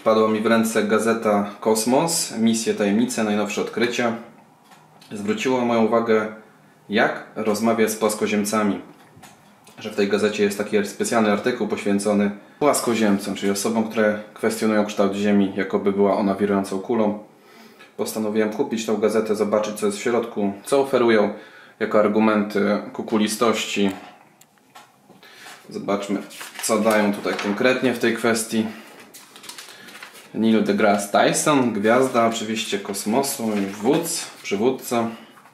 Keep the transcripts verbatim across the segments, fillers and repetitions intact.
Wpadła mi w ręce gazeta Kosmos, Misje, tajemnice, najnowsze odkrycia. Zwróciło moją uwagę, jak rozmawiać z płaskoziemcami. Że w tej gazecie jest taki specjalny artykuł poświęcony płaskoziemcom, czyli osobom, które kwestionują kształt Ziemi, jakoby była ona wirującą kulą. Postanowiłem kupić tą gazetę, zobaczyć, co jest w środku, co oferują jako argumenty ku kulistości. Zobaczmy, co dają tutaj konkretnie w tej kwestii. Neil deGrasse Tyson, gwiazda oczywiście kosmosu i wódz, przywódca.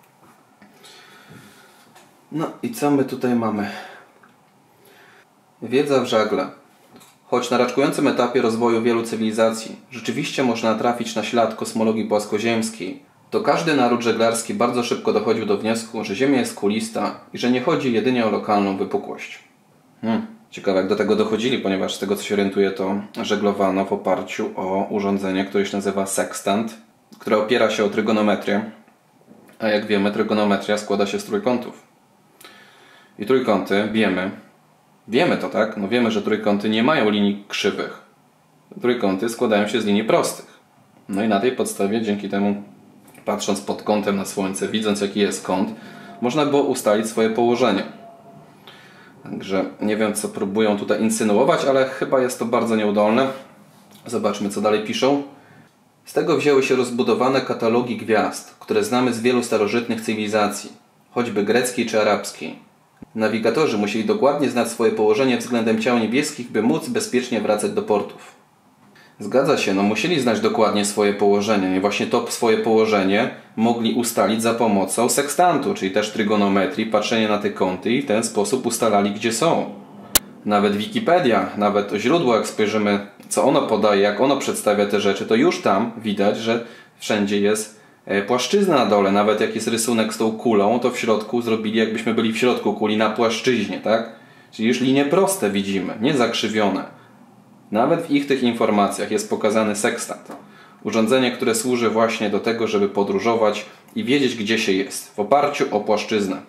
No i co my tutaj mamy? Wiedza w żagle. Choć na raczkującym etapie rozwoju wielu cywilizacji rzeczywiście można trafić na ślad kosmologii płaskoziemskiej, to każdy naród żeglarski bardzo szybko dochodził do wniosku, że Ziemia jest kulista i że nie chodzi jedynie o lokalną wypukłość. Hmm. Ciekawe, jak do tego dochodzili, ponieważ z tego, co się orientuję, to żeglowano w oparciu o urządzenie, które się nazywa sekstant, które opiera się o trygonometrię, a jak wiemy, trygonometria składa się z trójkątów. I trójkąty, wiemy, wiemy to, tak? No wiemy, że trójkąty nie mają linii krzywych. Trójkąty składają się z linii prostych. No i na tej podstawie, dzięki temu, patrząc pod kątem na Słońce, widząc jaki jest kąt, można było ustalić swoje położenie. Także nie wiem, co próbują tutaj insynuować, ale chyba jest to bardzo nieudolne. Zobaczmy, co dalej piszą. Z tego wzięły się rozbudowane katalogi gwiazd, które znamy z wielu starożytnych cywilizacji, choćby greckiej czy arabskiej. Nawigatorzy musieli dokładnie znać swoje położenie względem ciał niebieskich, by móc bezpiecznie wracać do portów. Zgadza się, no musieli znać dokładnie swoje położenie i właśnie to swoje położenie mogli ustalić za pomocą sekstantu, czyli też trygonometrii, patrzenia na te kąty i w ten sposób ustalali, gdzie są. Nawet Wikipedia, nawet to źródło, jak spojrzymy, co ono podaje, jak ono przedstawia te rzeczy, to już tam widać, że wszędzie jest płaszczyzna na dole. Nawet jak jest rysunek z tą kulą, to w środku zrobili, jakbyśmy byli w środku kuli na płaszczyźnie, tak? Czyli już linie proste widzimy, nie zakrzywione. Nawet w ich tych informacjach jest pokazany sekstant. Urządzenie, które służy właśnie do tego, żeby podróżować i wiedzieć, gdzie się jest, w oparciu o płaszczyznę.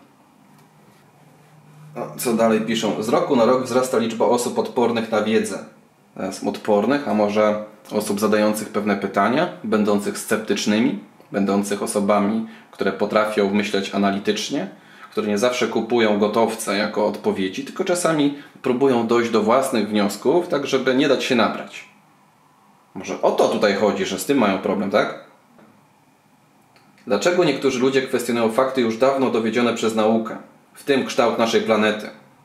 No, co dalej piszą? Z roku na rok wzrasta liczba osób odpornych na wiedzę. Teraz odpornych, a może osób zadających pewne pytania, będących sceptycznymi, będących osobami, które potrafią myśleć analitycznie, które nie zawsze kupują gotowce jako odpowiedzi, tylko czasami próbują dojść do własnych wniosków, tak żeby nie dać się nabrać. Może o to tutaj chodzi, że z tym mają problem, tak? Dlaczego niektórzy ludzie kwestionują fakty już dawno dowiedzione przez naukę, w tym kształt naszej planety?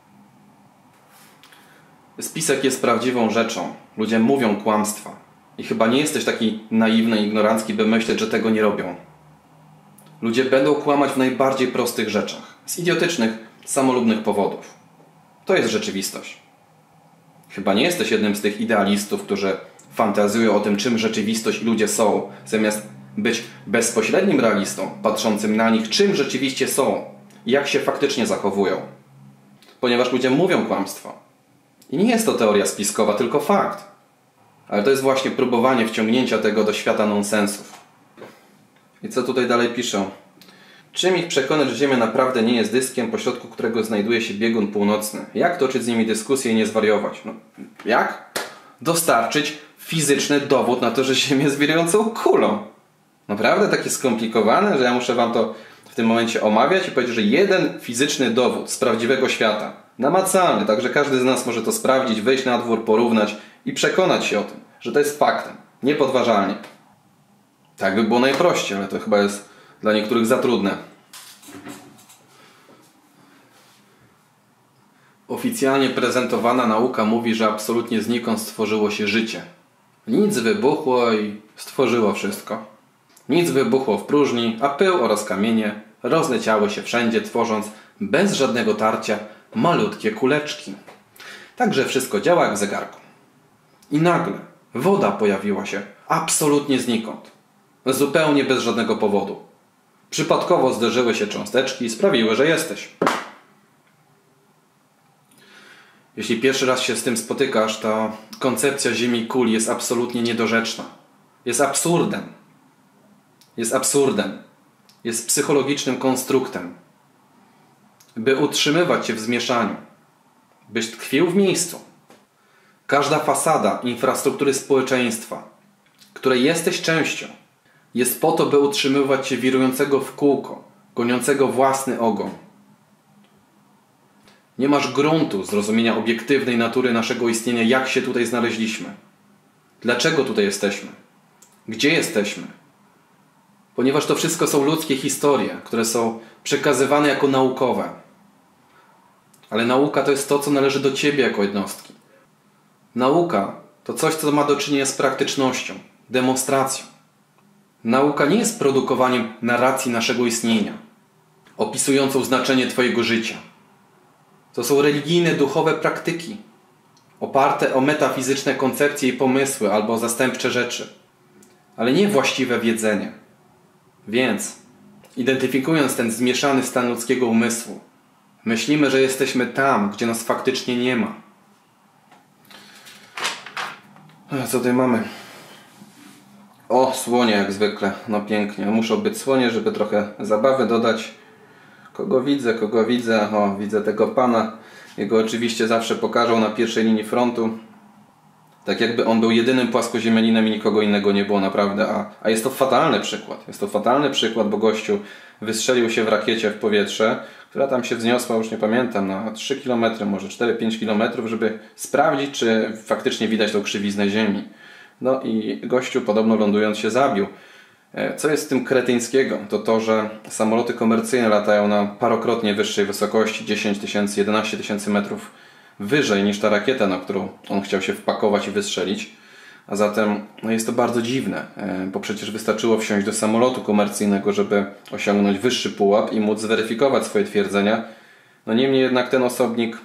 Spisek jest prawdziwą rzeczą. Ludzie mówią kłamstwa. I chyba nie jesteś taki naiwny i ignorancki, by myśleć, że tego nie robią. Ludzie będą kłamać w najbardziej prostych rzeczach. Z idiotycznych, samolubnych powodów. To jest rzeczywistość. Chyba nie jesteś jednym z tych idealistów, którzy fantazjują o tym, czym rzeczywistość i ludzie są, zamiast być bezpośrednim realistą, patrzącym na nich, czym rzeczywiście są i jak się faktycznie zachowują. Ponieważ ludzie mówią kłamstwo. I nie jest to teoria spiskowa, tylko fakt. Ale to jest właśnie próbowanie wciągnięcia tego do świata nonsensów. I co tutaj dalej piszą? Czym ich przekonać, że Ziemia naprawdę nie jest dyskiem, pośrodku którego znajduje się biegun północny? Jak toczyć z nimi dyskusję i nie zwariować? No, jak? Dostarczyć fizyczny dowód na to, że Ziemia jest wirującą kulą. Naprawdę takie skomplikowane, że ja muszę wam to w tym momencie omawiać i powiedzieć, że jeden fizyczny dowód z prawdziwego świata, namacalny, także każdy z nas może to sprawdzić, wyjść na dwór, porównać i przekonać się o tym, że to jest faktem, niepodważalnie. Tak by było najprościej, ale to chyba jest dla niektórych za trudne. Oficjalnie prezentowana nauka mówi, że absolutnie znikąd stworzyło się życie. Nic wybuchło i stworzyło wszystko. Nic wybuchło w próżni, a pył oraz kamienie rozleciały się wszędzie, tworząc bez żadnego tarcia malutkie kuleczki. Także wszystko działa jak w zegarku. I nagle woda pojawiła się absolutnie znikąd. Zupełnie bez żadnego powodu. Przypadkowo zderzyły się cząsteczki i sprawiły, że jesteś. Jeśli pierwszy raz się z tym spotykasz, to koncepcja Ziemi kuli jest absolutnie niedorzeczna. Jest absurdem. Jest absurdem. Jest psychologicznym konstruktem. By utrzymywać cię w zmieszaniu. Byś tkwił w miejscu. Każda fasada infrastruktury społeczeństwa której jesteś częścią, jest po to, by utrzymywać Cię wirującego w kółko, goniącego własny ogon. Nie masz gruntu zrozumienia obiektywnej natury naszego istnienia, jak się tutaj znaleźliśmy. Dlaczego tutaj jesteśmy? Gdzie jesteśmy? Ponieważ to wszystko są ludzkie historie, które są przekazywane jako naukowe. Ale nauka to jest to, co należy do Ciebie jako jednostki. Nauka to coś, co ma do czynienia z praktycznością, demonstracją. Nauka nie jest produkowaniem narracji naszego istnienia, opisującą znaczenie Twojego życia. To są religijne, duchowe praktyki, oparte o metafizyczne koncepcje i pomysły albo o zastępcze rzeczy, ale nie właściwe wiedzenie. Więc, identyfikując ten zmieszany stan ludzkiego umysłu, myślimy, że jesteśmy tam, gdzie nas faktycznie nie ma. A co tutaj mamy? O, słonie jak zwykle. No pięknie. Muszą być słonie, żeby trochę zabawy dodać. Kogo widzę, kogo widzę? O, widzę tego pana. Jego oczywiście zawsze pokażą na pierwszej linii frontu. Tak jakby on był jedynym płaskoziemianinem i nikogo innego nie było naprawdę. A, a jest to fatalny przykład. Jest to fatalny przykład, bo gościu wystrzelił się w rakiecie w powietrze, która tam się wzniosła, już nie pamiętam, na trzy kilometry, może cztery pięć kilometrów, żeby sprawdzić, czy faktycznie widać tą krzywiznę Ziemi. No i gościu podobno lądując się zabił. Co jest z tym kretyńskiego? To to, że samoloty komercyjne latają na parokrotnie wyższej wysokości, dziesięć tysięcy, jedenaście tysięcy metrów wyżej niż ta rakieta, na którą on chciał się wpakować i wystrzelić. A zatem no jest to bardzo dziwne, bo przecież wystarczyło wsiąść do samolotu komercyjnego, żeby osiągnąć wyższy pułap i móc zweryfikować swoje twierdzenia. No niemniej jednak ten osobnik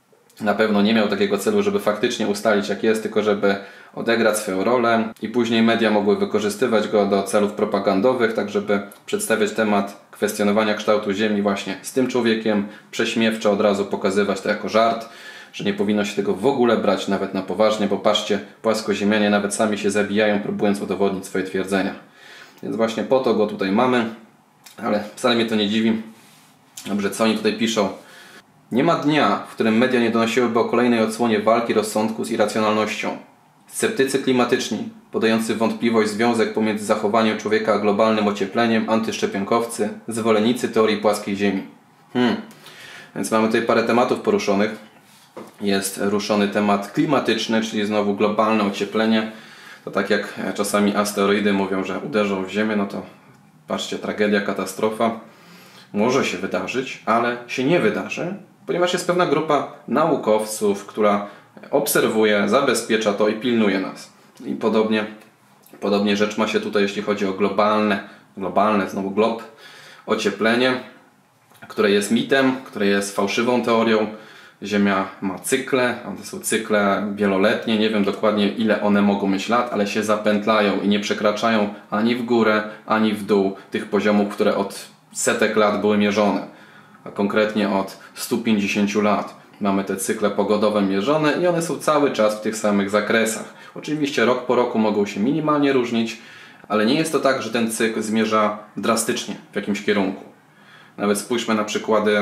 na pewno nie miał takiego celu, żeby faktycznie ustalić jak jest, tylko żeby odegrać swoją rolę i później media mogły wykorzystywać go do celów propagandowych, tak żeby przedstawiać temat kwestionowania kształtu Ziemi właśnie z tym człowiekiem, prześmiewczo od razu pokazywać to jako żart, że nie powinno się tego w ogóle brać nawet na poważnie, bo patrzcie, płaskoziemianie nawet sami się zabijają, próbując udowodnić swoje twierdzenia. Więc właśnie po to go tutaj mamy, ale wcale mnie to nie dziwi. Dobrze, co oni tutaj piszą? Nie ma dnia, w którym media nie donosiłyby o kolejnej odsłonie walki rozsądku z irracjonalnością. Sceptycy klimatyczni, podający w wątpliwość związek pomiędzy zachowaniem człowieka a globalnym ociepleniem, antyszczepionkowcy, zwolennicy teorii płaskiej Ziemi. Hmm. Więc mamy tutaj parę tematów poruszonych. Jest ruszony temat klimatyczny, czyli znowu globalne ocieplenie. To tak jak czasami asteroidy mówią, że uderzą w Ziemię, no to patrzcie, tragedia, katastrofa. Może się wydarzyć, ale się nie wydarzy, ponieważ jest pewna grupa naukowców, która obserwuje, zabezpiecza to i pilnuje nas. I podobnie, podobnie rzecz ma się tutaj, jeśli chodzi o globalne, globalne, znowu glob, ocieplenie, które jest mitem, które jest fałszywą teorią. Ziemia ma cykle, one są cykle wieloletnie, nie wiem dokładnie ile one mogą mieć lat, ale się zapętlają i nie przekraczają ani w górę, ani w dół tych poziomów, które od setek lat były mierzone, a konkretnie od stu pięćdziesięciu lat. Mamy te cykle pogodowe mierzone i one są cały czas w tych samych zakresach. Oczywiście rok po roku mogą się minimalnie różnić, ale nie jest to tak, że ten cykl zmierza drastycznie w jakimś kierunku. Nawet spójrzmy na przykłady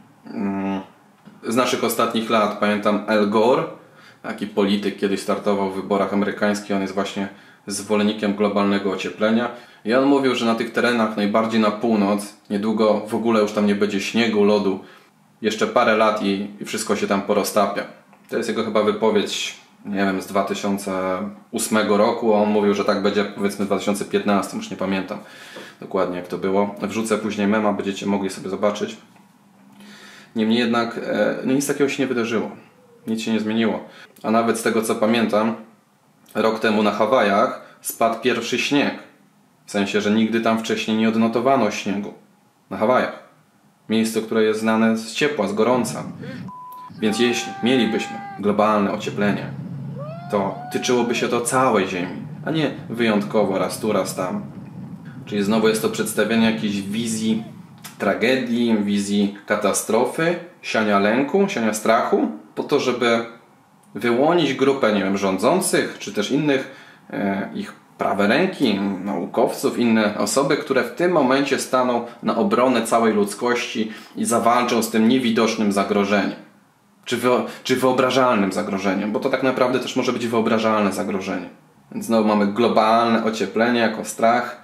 mm, z naszych ostatnich lat. Pamiętam Al Gore, taki polityk kiedyś startował w wyborach amerykańskich, on jest właśnie zwolennikiem globalnego ocieplenia. I on mówił, że na tych terenach najbardziej na północ niedługo w ogóle już tam nie będzie śniegu, lodu. Jeszcze parę lat i, i wszystko się tam poroztapia. To jest jego chyba wypowiedź, nie wiem, z dwa tysiące ósmego roku. On mówił, że tak będzie powiedzmy w dwa tysiące piętnastym, już nie pamiętam dokładnie jak to było. Wrzucę później mema, będziecie mogli sobie zobaczyć. Niemniej jednak e, no nic takiego się nie wydarzyło. Nic się nie zmieniło. A nawet z tego co pamiętam, rok temu na Hawajach spadł pierwszy śnieg. W sensie, że nigdy tam wcześniej nie odnotowano śniegu. Na Hawajach. Miejsce, które jest znane z ciepła, z gorąca. Więc jeśli mielibyśmy globalne ocieplenie, to tyczyłoby się to całej Ziemi, a nie wyjątkowo raz tu, raz tam. Czyli znowu jest to przedstawienie jakiejś wizji tragedii, wizji katastrofy, siania lęku, siania strachu, po to, żeby wyłonić grupę, nie wiem, rządzących, czy też innych e, ich prawe ręki, naukowców, inne osoby, które w tym momencie staną na obronę całej ludzkości i zawalczą z tym niewidocznym zagrożeniem. Czy, wyo, czy wyobrażalnym zagrożeniem, bo to tak naprawdę też może być wyobrażalne zagrożenie. Więc znowu mamy globalne ocieplenie jako strach.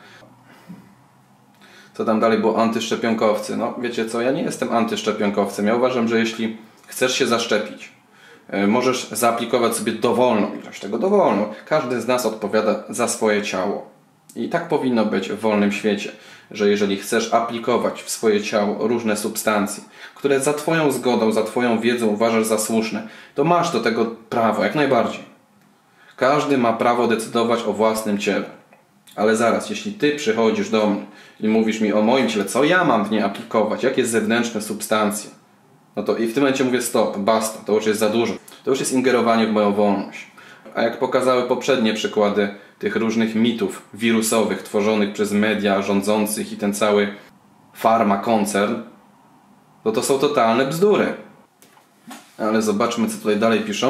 Co tam dalej było? Antyszczepionkowcy. No wiecie co, ja nie jestem antyszczepionkowcem. Ja uważam, że jeśli chcesz się zaszczepić, możesz zaaplikować sobie dowolną ilość tego, dowolną. Każdy z nas odpowiada za swoje ciało. I tak powinno być w wolnym świecie, że jeżeli chcesz aplikować w swoje ciało różne substancje, które za Twoją zgodą, za Twoją wiedzą uważasz za słuszne, to masz do tego prawo, jak najbardziej. Każdy ma prawo decydować o własnym ciele. Ale zaraz, jeśli Ty przychodzisz do mnie i mówisz mi o moim ciele, co ja mam w nie aplikować, jakie zewnętrzne substancje, no to i w tym momencie mówię stop, basta, to już jest za dużo. To już jest ingerowanie w moją wolność. A jak pokazały poprzednie przykłady tych różnych mitów wirusowych tworzonych przez media, rządzących i ten cały farmakoncern, to to są totalne bzdury. Ale zobaczmy, co tutaj dalej piszą.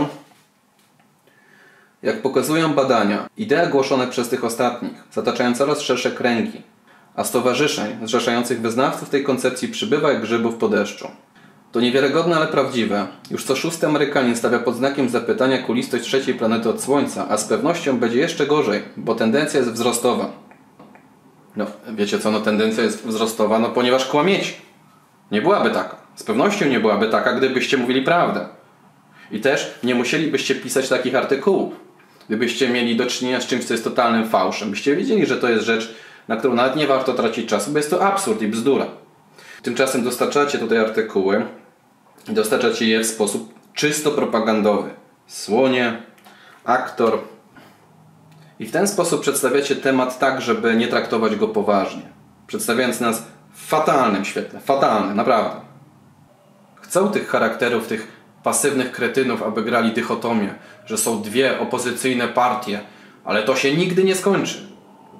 Jak pokazują badania, idea głoszone przez tych ostatnich zataczają coraz szersze kręgi, a stowarzyszeń zrzeszających wyznawców tej koncepcji przybywa jak grzybów po deszczu. To niewiarygodne, ale prawdziwe. Już co szósty Amerykanin stawia pod znakiem zapytania kulistość trzeciej planety od Słońca, a z pewnością będzie jeszcze gorzej, bo tendencja jest wzrostowa. No, wiecie co, no tendencja jest wzrostowa, no ponieważ kłamiecie. Nie byłaby taka. Z pewnością nie byłaby taka, gdybyście mówili prawdę. I też nie musielibyście pisać takich artykułów. Gdybyście mieli do czynienia z czymś, co jest totalnym fałszem, byście wiedzieli, że to jest rzecz, na którą nawet nie warto tracić czasu, bo jest to absurd i bzdura. Tymczasem dostarczacie tutaj artykuły i dostarczacie je w sposób czysto propagandowy. Słonie, aktor. I w ten sposób przedstawiacie temat tak, żeby nie traktować go poważnie. Przedstawiając nas w fatalnym świetle. Fatalnym, naprawdę. Chcą tych charakterów, tych pasywnych kretynów, aby grali dychotomię, że są dwie opozycyjne partie, ale to się nigdy nie skończy.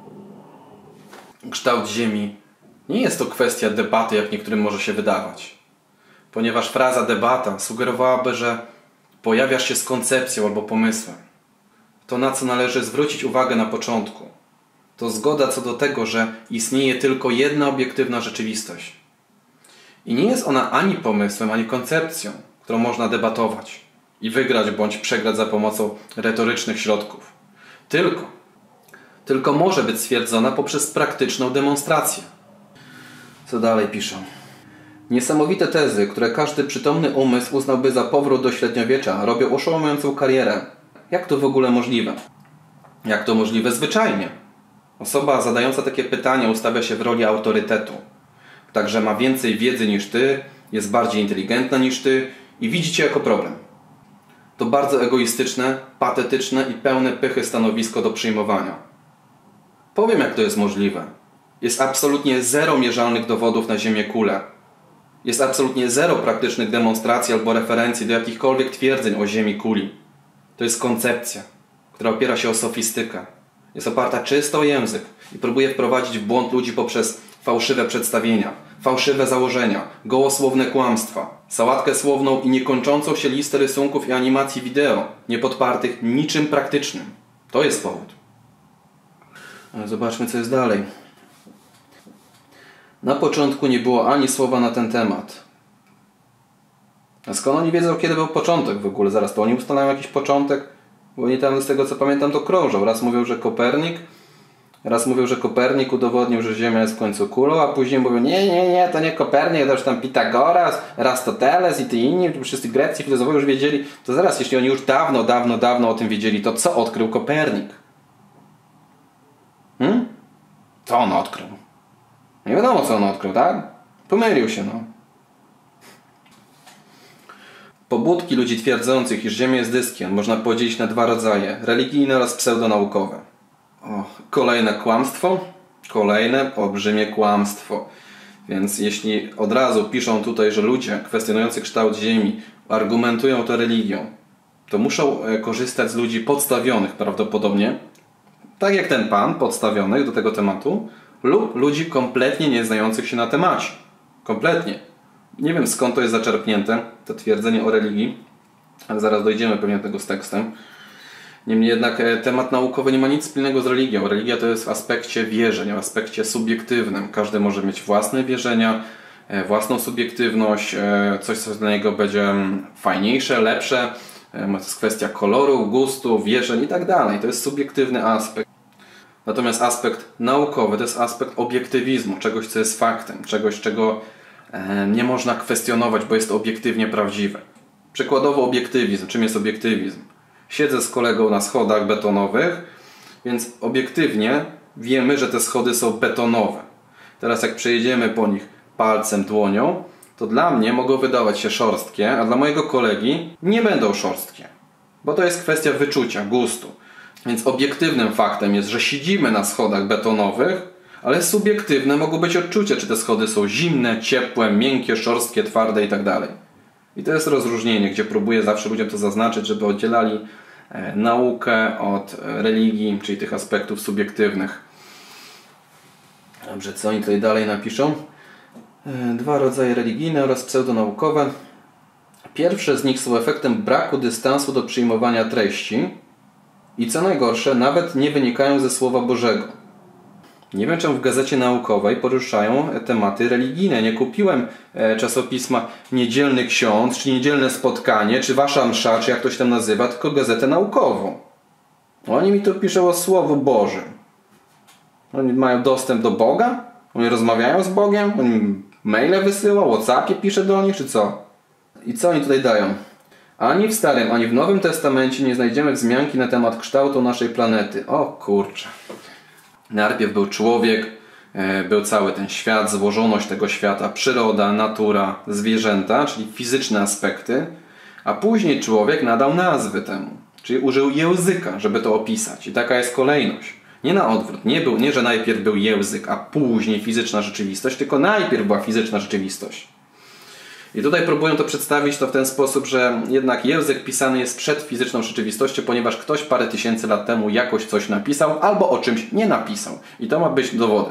Kształt Ziemi nie jest to kwestia debaty, jak niektórym może się wydawać. Ponieważ fraza debata sugerowałaby, że pojawiasz się z koncepcją albo pomysłem. To, na co należy zwrócić uwagę na początku, to zgoda co do tego, że istnieje tylko jedna obiektywna rzeczywistość. I nie jest ona ani pomysłem, ani koncepcją, którą można debatować i wygrać bądź przegrać za pomocą retorycznych środków. Tylko, tylko może być stwierdzona poprzez praktyczną demonstrację. Co dalej piszą? Niesamowite tezy, które każdy przytomny umysł uznałby za powrót do średniowiecza, robią oszałamiającą karierę. Jak to w ogóle możliwe? Jak to możliwe zwyczajnie? Osoba zadająca takie pytania ustawia się w roli autorytetu. Także ma więcej wiedzy niż ty, jest bardziej inteligentna niż ty i widzi cię jako problem. To bardzo egoistyczne, patetyczne i pełne pychy stanowisko do przyjmowania. Powiem, jak to jest możliwe. Jest absolutnie zero mierzalnych dowodów na Ziemię kulę. Jest absolutnie zero praktycznych demonstracji albo referencji do jakichkolwiek twierdzeń o Ziemi kuli. To jest koncepcja, która opiera się o sofistykę. Jest oparta czysto o język i próbuje wprowadzić w błąd ludzi poprzez fałszywe przedstawienia, fałszywe założenia, gołosłowne kłamstwa, sałatkę słowną i niekończącą się listę rysunków i animacji wideo, niepodpartych niczym praktycznym. To jest powód. Ale zobaczmy, co jest dalej. Na początku nie było ani słowa na ten temat. A skąd oni wiedzą, kiedy był początek w ogóle? Zaraz, to oni ustalają jakiś początek? Bo oni tam, z tego co pamiętam, to krążą. Raz mówią, że Kopernik, raz mówią, że Kopernik udowodnił, że Ziemia jest w końcu kulą, a później mówią, nie, nie, nie, to nie Kopernik, to już tam Pitagoras, Aristoteles i ty inni, wszyscy greccy filozofowie już wiedzieli. To zaraz, jeśli oni już dawno, dawno, dawno o tym wiedzieli, to co odkrył Kopernik? Hmm? Co on odkrył? Nie wiadomo, co on odkrył, tak? Pomylił się, no. Pobudki ludzi twierdzących, iż Ziemia jest dyskiem, można podzielić na dwa rodzaje. Religijne oraz pseudonaukowe. O, kolejne kłamstwo. Kolejne olbrzymie kłamstwo. Więc jeśli od razu piszą tutaj, że ludzie kwestionujący kształt Ziemi argumentują to religią, to muszą korzystać z ludzi podstawionych prawdopodobnie, tak jak ten pan, podstawionych do tego tematu, lub ludzi kompletnie nie znających się na temacie. Kompletnie. Nie wiem, skąd to jest zaczerpnięte, to twierdzenie o religii, ale zaraz dojdziemy pewnie do tego z tekstem. Niemniej jednak temat naukowy nie ma nic wspólnego z religią. Religia to jest w aspekcie wierzeń, w aspekcie subiektywnym. Każdy może mieć własne wierzenia, własną subiektywność, coś, co dla niego będzie fajniejsze, lepsze, To jest kwestia koloru, gustu, wierzeń i tak dalej. To jest subiektywny aspekt. Natomiast aspekt naukowy to jest aspekt obiektywizmu, czegoś, co jest faktem, czegoś, czego nie można kwestionować, bo jest obiektywnie prawdziwe. Przykładowo obiektywizm. Czym jest obiektywizm? Siedzę z kolegą na schodach betonowych, więc obiektywnie wiemy, że te schody są betonowe. Teraz jak przejedziemy po nich palcem, dłonią, to dla mnie mogą wydawać się szorstkie, a dla mojego kolegi nie będą szorstkie. Bo to jest kwestia wyczucia, gustu. Więc obiektywnym faktem jest, że siedzimy na schodach betonowych, ale subiektywne mogą być odczucia, czy te schody są zimne, ciepłe, miękkie, szorstkie, twarde i tak dalej. I to jest rozróżnienie, gdzie próbuję zawsze ludziom to zaznaczyć, żeby oddzielali e, naukę od e, religii, czyli tych aspektów subiektywnych. Dobrze, co oni tutaj dalej napiszą? E, dwa rodzaje religijne oraz pseudonaukowe. Pierwsze z nich są efektem braku dystansu do przyjmowania treści i co najgorsze, nawet nie wynikają ze Słowa Bożego. Nie wiem, czemu w gazecie naukowej poruszają tematy religijne. Nie kupiłem e, czasopisma Niedzielny Ksiądz, czy Niedzielne Spotkanie, czy Wasza Msza, czy jak to się tam nazywa, tylko gazetę naukową. Oni mi tu piszą o Słowu Bożym. Oni mają dostęp do Boga? Oni rozmawiają z Bogiem? Oni maile wysyła, WhatsAppie pisze do nich, czy co? I co oni tutaj dają? Ani w Starym, ani w Nowym Testamencie nie znajdziemy wzmianki na temat kształtu naszej planety. O kurczę. Najpierw był człowiek, był cały ten świat, złożoność tego świata, przyroda, natura, zwierzęta, czyli fizyczne aspekty, a później człowiek nadał nazwy temu, czyli użył języka, żeby to opisać. I taka jest kolejność. Nie na odwrót. Nie, był, nie, że najpierw był język, a później fizyczna rzeczywistość, tylko najpierw była fizyczna rzeczywistość. I tutaj próbują to przedstawić to w ten sposób, że jednak język pisany jest przed fizyczną rzeczywistością, ponieważ ktoś parę tysięcy lat temu jakoś coś napisał albo o czymś nie napisał. I to ma być dowodem.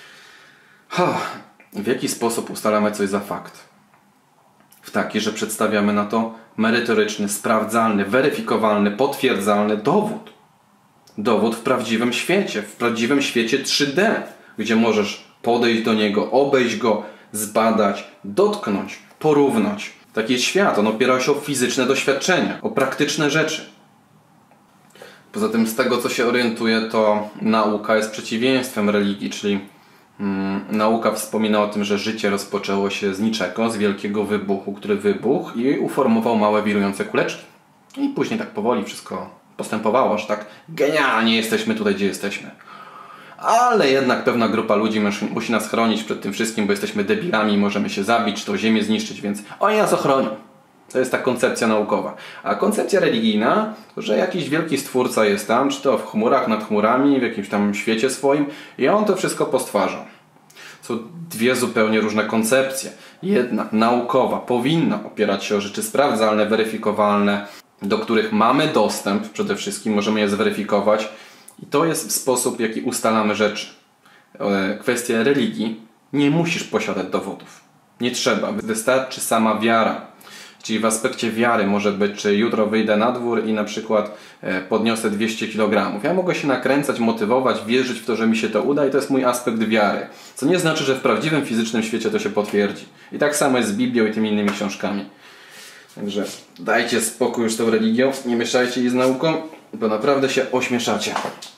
W jaki sposób ustalamy coś za fakt? W taki, że przedstawiamy na to merytoryczny, sprawdzalny, weryfikowalny, potwierdzalny dowód. Dowód w prawdziwym świecie, w prawdziwym świecie trzy D, gdzie możesz podejść do niego, obejść go, zbadać, dotknąć, porównać. Taki jest świat. On opiera się o fizyczne doświadczenia, o praktyczne rzeczy. Poza tym z tego, co się orientuję, to nauka jest przeciwieństwem religii, czyli mm, nauka wspomina o tym, że życie rozpoczęło się z niczego, z wielkiego wybuchu, który wybuchł i uformował małe wirujące kuleczki. I później tak powoli wszystko postępowało, że tak genialnie jesteśmy tutaj, gdzie jesteśmy. Ale jednak pewna grupa ludzi musi nas chronić przed tym wszystkim, bo jesteśmy debilami i możemy się zabić, czy to ziemię zniszczyć, więc oni nas ochronią. To jest ta koncepcja naukowa. A koncepcja religijna, że jakiś wielki stwórca jest tam, czy to w chmurach, nad chmurami, w jakimś tam świecie swoim i on to wszystko postwarza. Są dwie zupełnie różne koncepcje. Jedna, naukowa, powinna opierać się o rzeczy sprawdzalne, weryfikowalne, do których mamy dostęp, przede wszystkim możemy je zweryfikować. I to jest sposób, w jaki ustalamy rzeczy. Kwestia religii. Nie musisz posiadać dowodów. Nie trzeba. Wystarczy sama wiara. Czyli w aspekcie wiary może być, czy jutro wyjdę na dwór i na przykład podniosę dwieście kilogramów. Ja mogę się nakręcać, motywować, wierzyć w to, że mi się to uda i to jest mój aspekt wiary. Co nie znaczy, że w prawdziwym fizycznym świecie to się potwierdzi. I tak samo jest z Biblią i tymi innymi książkami. Także dajcie spokój już z tą religią, nie mieszajcie jej z nauką, bo naprawdę się ośmieszacie.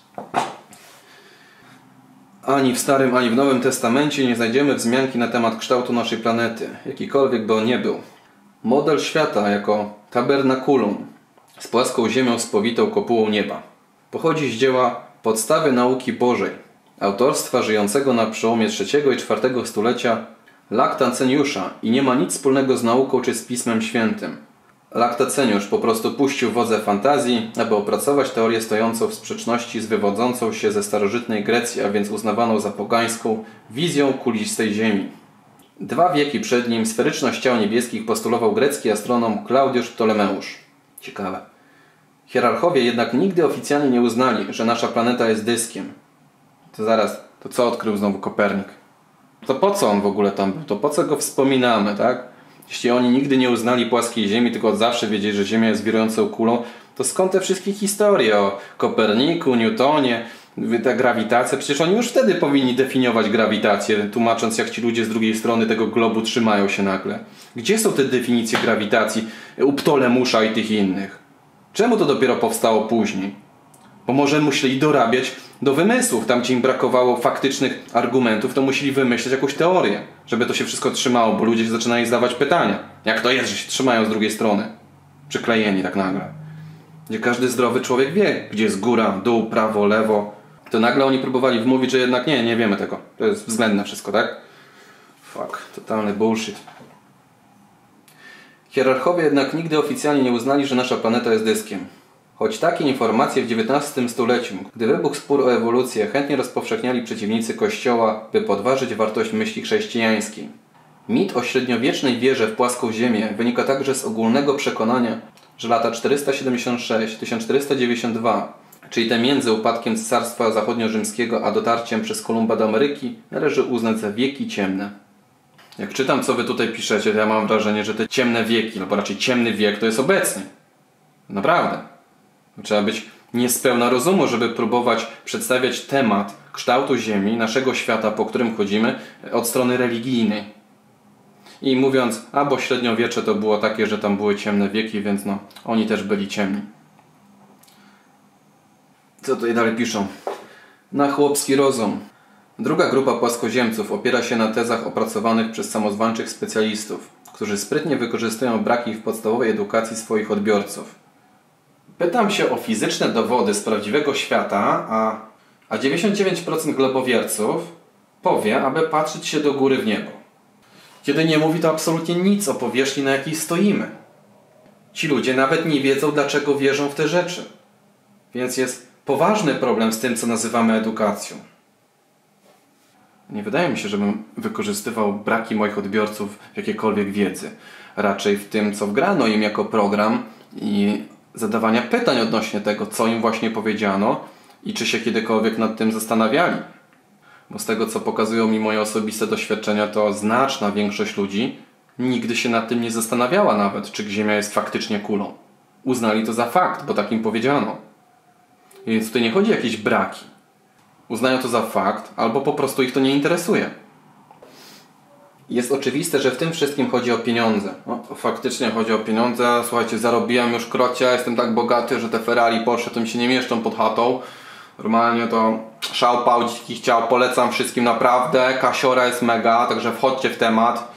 Ani w Starym, ani w Nowym Testamencie nie znajdziemy wzmianki na temat kształtu naszej planety, jakikolwiek by on nie był. Model świata jako tabernakulum z płaską ziemią spowitą kopułą nieba pochodzi z dzieła Podstawy nauki Bożej autorstwa żyjącego na przełomie trzeciego i czwartego stulecia Laktaceniusza i nie ma nic wspólnego z nauką czy z Pismem Świętym. Laktaceniusz po prostu puścił wodze fantazji, aby opracować teorię stojącą w sprzeczności z wywodzącą się ze starożytnej Grecji, a więc uznawaną za pogańską, wizją kulistej Ziemi. Dwa wieki przed nim sferyczność ciał niebieskich postulował grecki astronom Klaudiusz Ptolemeusz. Ciekawe. Hierarchowie jednak nigdy oficjalnie nie uznali, że nasza planeta jest dyskiem. To zaraz, to co odkrył znowu Kopernik? To po co on w ogóle tam był? To po co go wspominamy, tak? Jeśli oni nigdy nie uznali płaskiej Ziemi, tylko od zawsze wiedzieli, że Ziemia jest wirującą kulą, to skąd te wszystkie historie o Koperniku, Newtonie, ta grawitacja? Przecież oni już wtedy powinni definiować grawitację, tłumacząc, jak ci ludzie z drugiej strony tego globu trzymają się nagle. Gdzie są te definicje grawitacji u Ptolemusza i tych innych? Czemu to dopiero powstało później? Bo może musieli dorabiać do wymysłów. Tam, gdzie im brakowało faktycznych argumentów, to musieli wymyśleć jakąś teorię, żeby to się wszystko trzymało, bo ludzie się zaczynali zadawać pytania. Jak to jest, że się trzymają z drugiej strony? Przyklejeni tak nagle. Gdzie każdy zdrowy człowiek wie, gdzie jest góra, dół, prawo, lewo. To nagle oni próbowali wmówić, że jednak nie, nie wiemy tego. To jest względne wszystko, tak? Fuck, totalny bullshit. Hierarchowie jednak nigdy oficjalnie nie uznali, że nasza planeta jest dyskiem. Choć takie informacje w dziewiętnastym stuleciu, gdy wybuchł spór o ewolucję, chętnie rozpowszechniali przeciwnicy Kościoła, by podważyć wartość myśli chrześcijańskiej. Mit o średniowiecznej wierze w płaską Ziemię wynika także z ogólnego przekonania, że lata czterysta siedemdziesiąt sześć do tysiąc czterysta dziewięćdziesiąt dwa, czyli te między upadkiem Cesarstwa Zachodnio-Rzymskiego a dotarciem przez Kolumba do Ameryki, należy uznać za wieki ciemne. Jak czytam, co wy tutaj piszecie, to ja mam wrażenie, że te ciemne wieki, albo raczej ciemny wiek, to jest obecny. Naprawdę. Trzeba być niespełna rozumu, żeby próbować przedstawiać temat kształtu Ziemi, naszego świata, po którym chodzimy, od strony religijnej. I mówiąc, a bo średniowiecze to było takie, że tam były ciemne wieki, więc no, oni też byli ciemni. Co tutaj dalej piszą? Na chłopski rozum. Druga grupa płaskoziemców opiera się na tezach opracowanych przez samozwańczych specjalistów, którzy sprytnie wykorzystują braki w podstawowej edukacji swoich odbiorców. Pytam się o fizyczne dowody z prawdziwego świata, a, a dziewięćdziesiąt dziewięć procent globowierców powie, aby patrzeć się do góry w niebo. Kiedy nie mówi to absolutnie nic o powierzchni, na jakiej stoimy. Ci ludzie nawet nie wiedzą, dlaczego wierzą w te rzeczy. Więc jest poważny problem z tym, co nazywamy edukacją. Nie wydaje mi się, żebym wykorzystywał braki moich odbiorców w jakiejkolwiek wiedzy. Raczej w tym, co wgrano im jako program i zadawania pytań odnośnie tego, co im właśnie powiedziano i czy się kiedykolwiek nad tym zastanawiali. Bo z tego, co pokazują mi moje osobiste doświadczenia, to znaczna większość ludzi nigdy się nad tym nie zastanawiała nawet, czy Ziemia jest faktycznie kulą. Uznali to za fakt, bo tak im powiedziano. Więc tutaj nie chodzi o jakieś braki. Uznają to za fakt, albo po prostu ich to nie interesuje. Jest oczywiste, że w tym wszystkim chodzi o pieniądze. No, faktycznie chodzi o pieniądze. Słuchajcie, zarobiłem już krocie, jestem tak bogaty, że te Ferrari, Porsche to mi się nie mieszczą pod chatą. Normalnie to szał pał, dziki chciał, polecam wszystkim naprawdę. Kasiora jest mega, także wchodźcie w temat.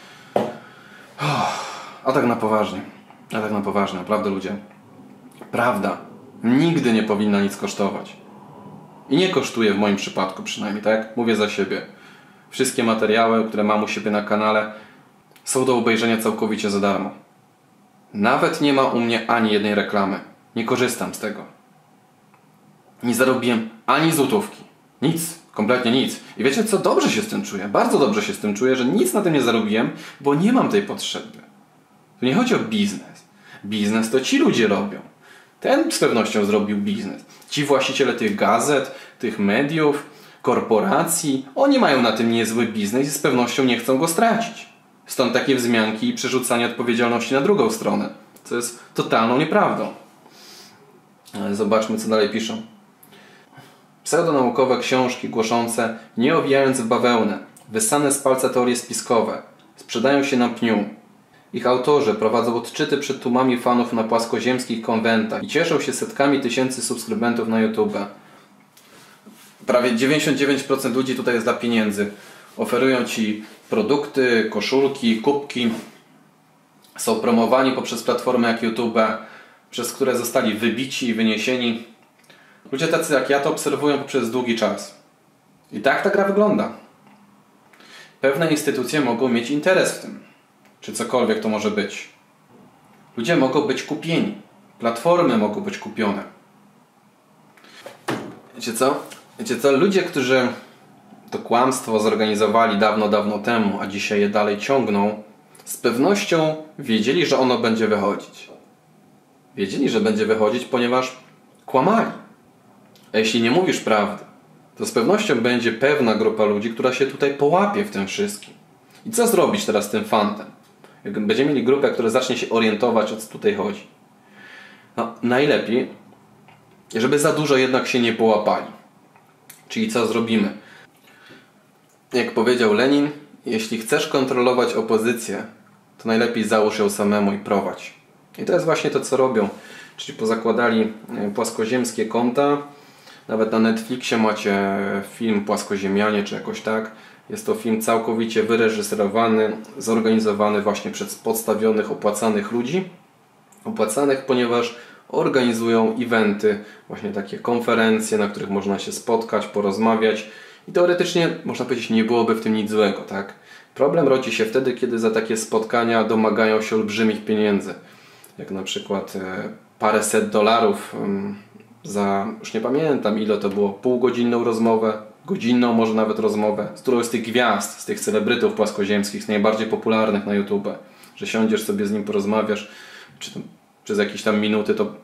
A tak na poważnie. A tak na poważnie, naprawdę ludzie. Prawda nigdy nie powinna nic kosztować. I nie kosztuje w moim przypadku przynajmniej, tak? Mówię za siebie. Wszystkie materiały, które mam u siebie na kanale, są do obejrzenia całkowicie za darmo. Nawet nie ma u mnie ani jednej reklamy. Nie korzystam z tego. Nie zarobiłem ani złotówki. Nic. Kompletnie nic. I wiecie co? Dobrze się z tym czuję. Bardzo dobrze się z tym czuję, że nic na tym nie zarobiłem, bo nie mam tej potrzeby. Tu nie chodzi o biznes. Biznes to ci ludzie robią. Ten z pewnością zrobił biznes. Ci właściciele tych gazet, tych mediów, korporacji, oni mają na tym niezły biznes i z pewnością nie chcą go stracić. Stąd takie wzmianki i przerzucanie odpowiedzialności na drugą stronę, co jest totalną nieprawdą. Ale zobaczmy, co dalej piszą. Pseudonaukowe książki głoszące, nie owijając w bawełnę, wyssane z palca teorie spiskowe, sprzedają się na pniu. Ich autorzy prowadzą odczyty przed tłumami fanów na płaskoziemskich konwentach i cieszą się setkami tysięcy subskrybentów na YouTube. Prawie dziewięćdziesiąt dziewięć procent ludzi tutaj jest dla pieniędzy. Oferują ci produkty, koszulki, kubki. Są promowani poprzez platformy jak YouTube, przez które zostali wybici i wyniesieni. Ludzie tacy jak ja to obserwują poprzez długi czas. I tak ta gra wygląda. Pewne instytucje mogą mieć interes w tym. Czy cokolwiek to może być. Ludzie mogą być kupieni. Platformy mogą być kupione. Wiecie co? Wiecie co? Ludzie, którzy to kłamstwo zorganizowali dawno, dawno temu, a dzisiaj je dalej ciągną, z pewnością wiedzieli, że ono będzie wychodzić. Wiedzieli, że będzie wychodzić, ponieważ kłamali. A jeśli nie mówisz prawdy, to z pewnością będzie pewna grupa ludzi, która się tutaj połapie w tym wszystkim. I co zrobić teraz z tym fantem? Jak będziemy mieli grupę, która zacznie się orientować, o co tutaj chodzi. No, najlepiej, żeby za dużo jednak się nie połapali. Czyli co zrobimy? Jak powiedział Lenin, jeśli chcesz kontrolować opozycję, to najlepiej załóż ją samemu i prowadź. I to jest właśnie to, co robią czyli pozakładali płaskoziemskie konta. Nawet na Netflixie macie film Płaskoziemianie czy jakoś tak. Jest to film całkowicie wyreżyserowany, zorganizowany właśnie przez podstawionych, opłacanych ludzi. Opłacanych, ponieważ organizują eventy, właśnie takie konferencje, na których można się spotkać, porozmawiać i teoretycznie, można powiedzieć, nie byłoby w tym nic złego, tak? Problem rodzi się wtedy, kiedy za takie spotkania domagają się olbrzymich pieniędzy. Jak na przykład paręset dolarów za, już nie pamiętam ile to było, półgodzinną rozmowę, godzinną może nawet rozmowę z którąś z tych gwiazd, z tych celebrytów płaskoziemskich, z najbardziej popularnych na YouTube, że siądziesz sobie z nim, porozmawiasz, czy tam, przez jakieś tam minuty, to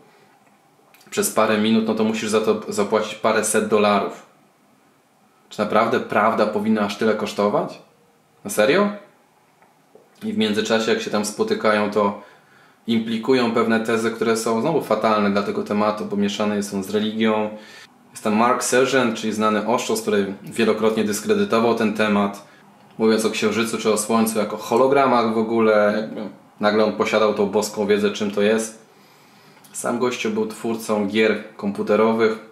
przez parę minut, no to musisz za to zapłacić paręset dolarów. Czy naprawdę prawda powinna aż tyle kosztować? Na serio? I w międzyczasie, jak się tam spotykają, to implikują pewne tezy, które są znowu fatalne dla tego tematu, bo mieszane są z religią. Jest tam Mark Sergeant, czyli znany oszust, który wielokrotnie dyskredytował ten temat, mówiąc o Księżycu czy o Słońcu jako hologramach w ogóle. Jakby nagle on posiadał tą boską wiedzę, czym to jest. Sam gościu był twórcą gier komputerowych